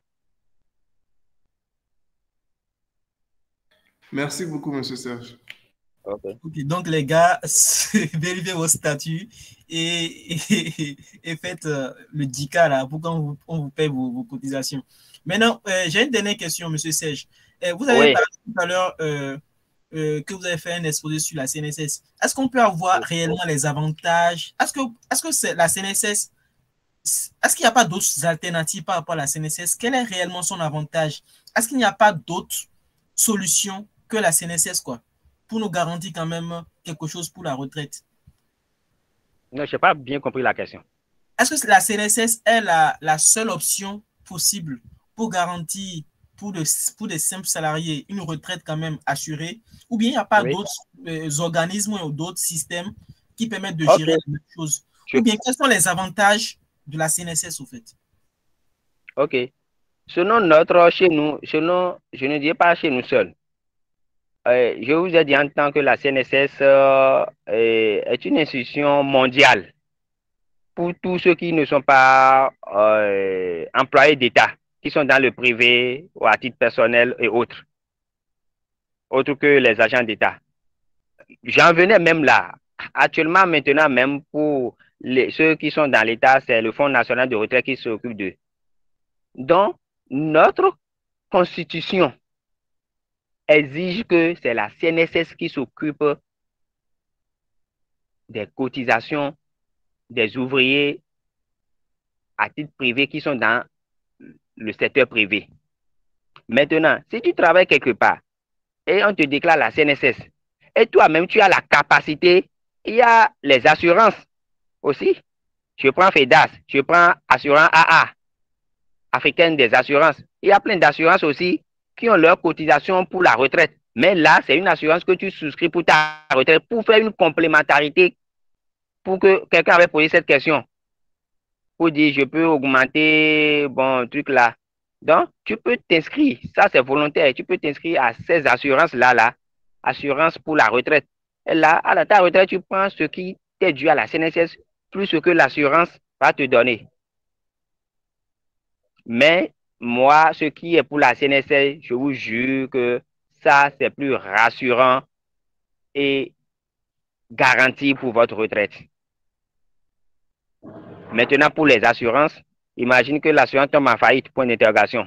Merci beaucoup, M. Serge. Okay. Okay, donc, les gars, vérifiez vos statuts et, et, et faites euh, le D I C A là, pour qu'on vous, on vous paye vos, vos cotisations. Maintenant, euh, j'ai une dernière question, M. Serge. Euh, vous avez oui. parlé tout à l'heure euh, euh, que vous avez fait un exposé sur la C N S S. Est-ce qu'on peut avoir oui. réellement les avantages? Est-ce que, est-ce que c'est la C N S S, est-ce qu'il n'y a pas d'autres alternatives par rapport à la C N S S? Quel est réellement son avantage? Est-ce qu'il n'y a pas d'autres solutions que la C N S S, quoi, pour nous garantir quand même quelque chose pour la retraite? Non, je n'ai pas bien compris la question. Est-ce que la C N S S est la, la seule option possible pour garantir pour, de, pour des simples salariés une retraite quand même assurée, ou bien il n'y a pas oui. d'autres euh, organismes ou d'autres systèmes qui permettent de gérer okay. les mêmes choses? Je... Ou bien quels sont les avantages de la C N S S au fait? Ok. Selon notre, chez nous, selon, je ne dis pas chez nous seuls, Euh, je vous ai dit en tant que la C N S S euh, est une institution mondiale pour tous ceux qui ne sont pas euh, employés d'État, qui sont dans le privé ou à titre personnel et autres, autres que les agents d'État. J'en venais même là. Actuellement, maintenant, même pour les, ceux qui sont dans l'État, c'est le Fonds national de retraite qui s'occupe d'eux. Donc, notre constitution exige que c'est la C N S S qui s'occupe des cotisations des ouvriers à titre privé qui sont dans le secteur privé. Maintenant, si tu travailles quelque part et on te déclare la C N S S et toi-même tu as la capacité, il y a les assurances aussi. Je prends FEDAS, je prends Assurance A A, Africaine des assurances. Il y a plein d'assurances aussi qui ont leur cotisation pour la retraite. Mais là, c'est une assurance que tu souscris pour ta retraite, pour faire une complémentarité, pour que quelqu'un avait posé cette question, pour dire, je peux augmenter, bon, truc là. Donc, tu peux t'inscrire, ça c'est volontaire, tu peux t'inscrire à ces assurances-là, là, assurance pour la retraite. Et là, à la ta retraite, tu prends ce qui t'est dû à la C N S S, plus ce que l'assurance va te donner. Mais moi, ce qui est pour la C N S S, je vous jure que ça, c'est plus rassurant et garanti pour votre retraite. Maintenant, pour les assurances, imagine que l'assurance tombe en faillite, point d'interrogation.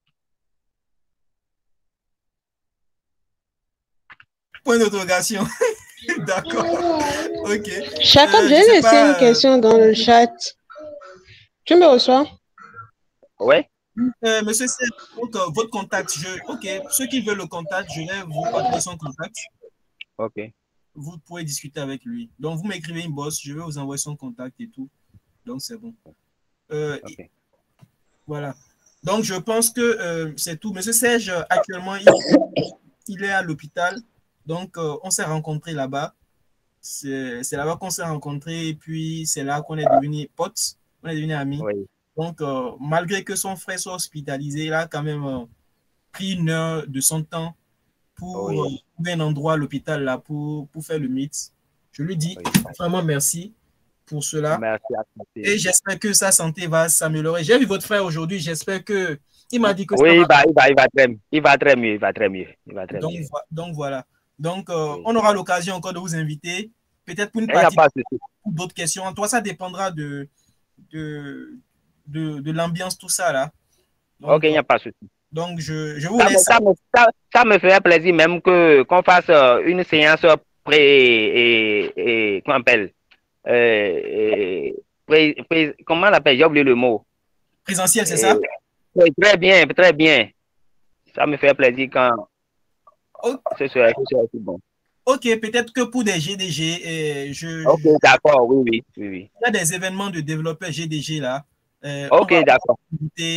Point d'interrogation. D'accord. Ok. Jacob, euh, j'ai laissé pas, une question dans le chat. Tu me reçois? Oui. Euh, monsieur C, donc, euh, votre contact, je, ok, ceux qui veulent le contact, je vais vous passer son contact. Ok. Vous pourrez discuter avec lui. Donc, vous m'écrivez une bosse, je vais vous envoyer son contact et tout. Donc, c'est bon. Euh, okay. et, voilà. Donc, je pense que euh, c'est tout. Monsieur Serge, actuellement, il, il est à l'hôpital. Donc, euh, on s'est rencontrés là-bas. C'est là-bas qu'on s'est rencontrés et puis c'est là qu'on est devenus potes, on est devenus amis. Oui. Donc, euh, malgré que son frère soit hospitalisé, il a quand même euh, pris une heure de son temps pour oui. euh, trouver un endroit à l'hôpital là pour, pour faire le meet. Je lui dis oui. vraiment merci pour cela. Merci à toi. Et j'espère que sa santé va s'améliorer. J'ai vu votre frère aujourd'hui, j'espère que il m'a dit que oui, ça il va, il va, il va très, il va très mieux, il va très mieux, il va très donc, mieux. Donc voilà. Donc euh, oui. on aura l'occasion encore de vous inviter, peut-être pour une il partie d'autres questions. En toi, ça dépendra de de de, de l'ambiance, tout ça là. Donc, ok, il n'y a pas de souci. Donc je, je vous ça laisse. Me, ça, me, ça, ça me ferait plaisir même que qu'on fasse une séance pré et, et comment on appelle euh, pré, pré, comment on l'appelle, j'ai oublié le mot. Présentiel, c'est ça? Oui, très bien, très bien. Ça me fait plaisir quand okay. ce serait aussi bon. Ok, peut-être que pour des G D G, euh, je. Ok, d'accord, oui, oui, oui, oui. Il y a des événements de développeurs G D G là. Euh, ok, d'accord.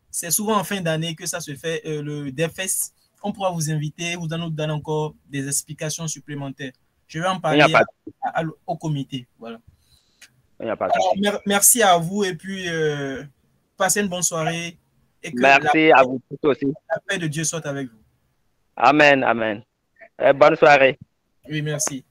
c'est souvent en fin d'année que ça se fait, euh, le DevFest. On pourra vous inviter, vous nous donner encore des explications supplémentaires. Je vais en parler à, à, à, au comité. Voilà. Alors, mer merci à vous et puis euh, passez une bonne soirée. Et que merci la, à vous tous aussi. La paix de Dieu soit avec vous. Amen, amen. Et bonne soirée. Oui, merci.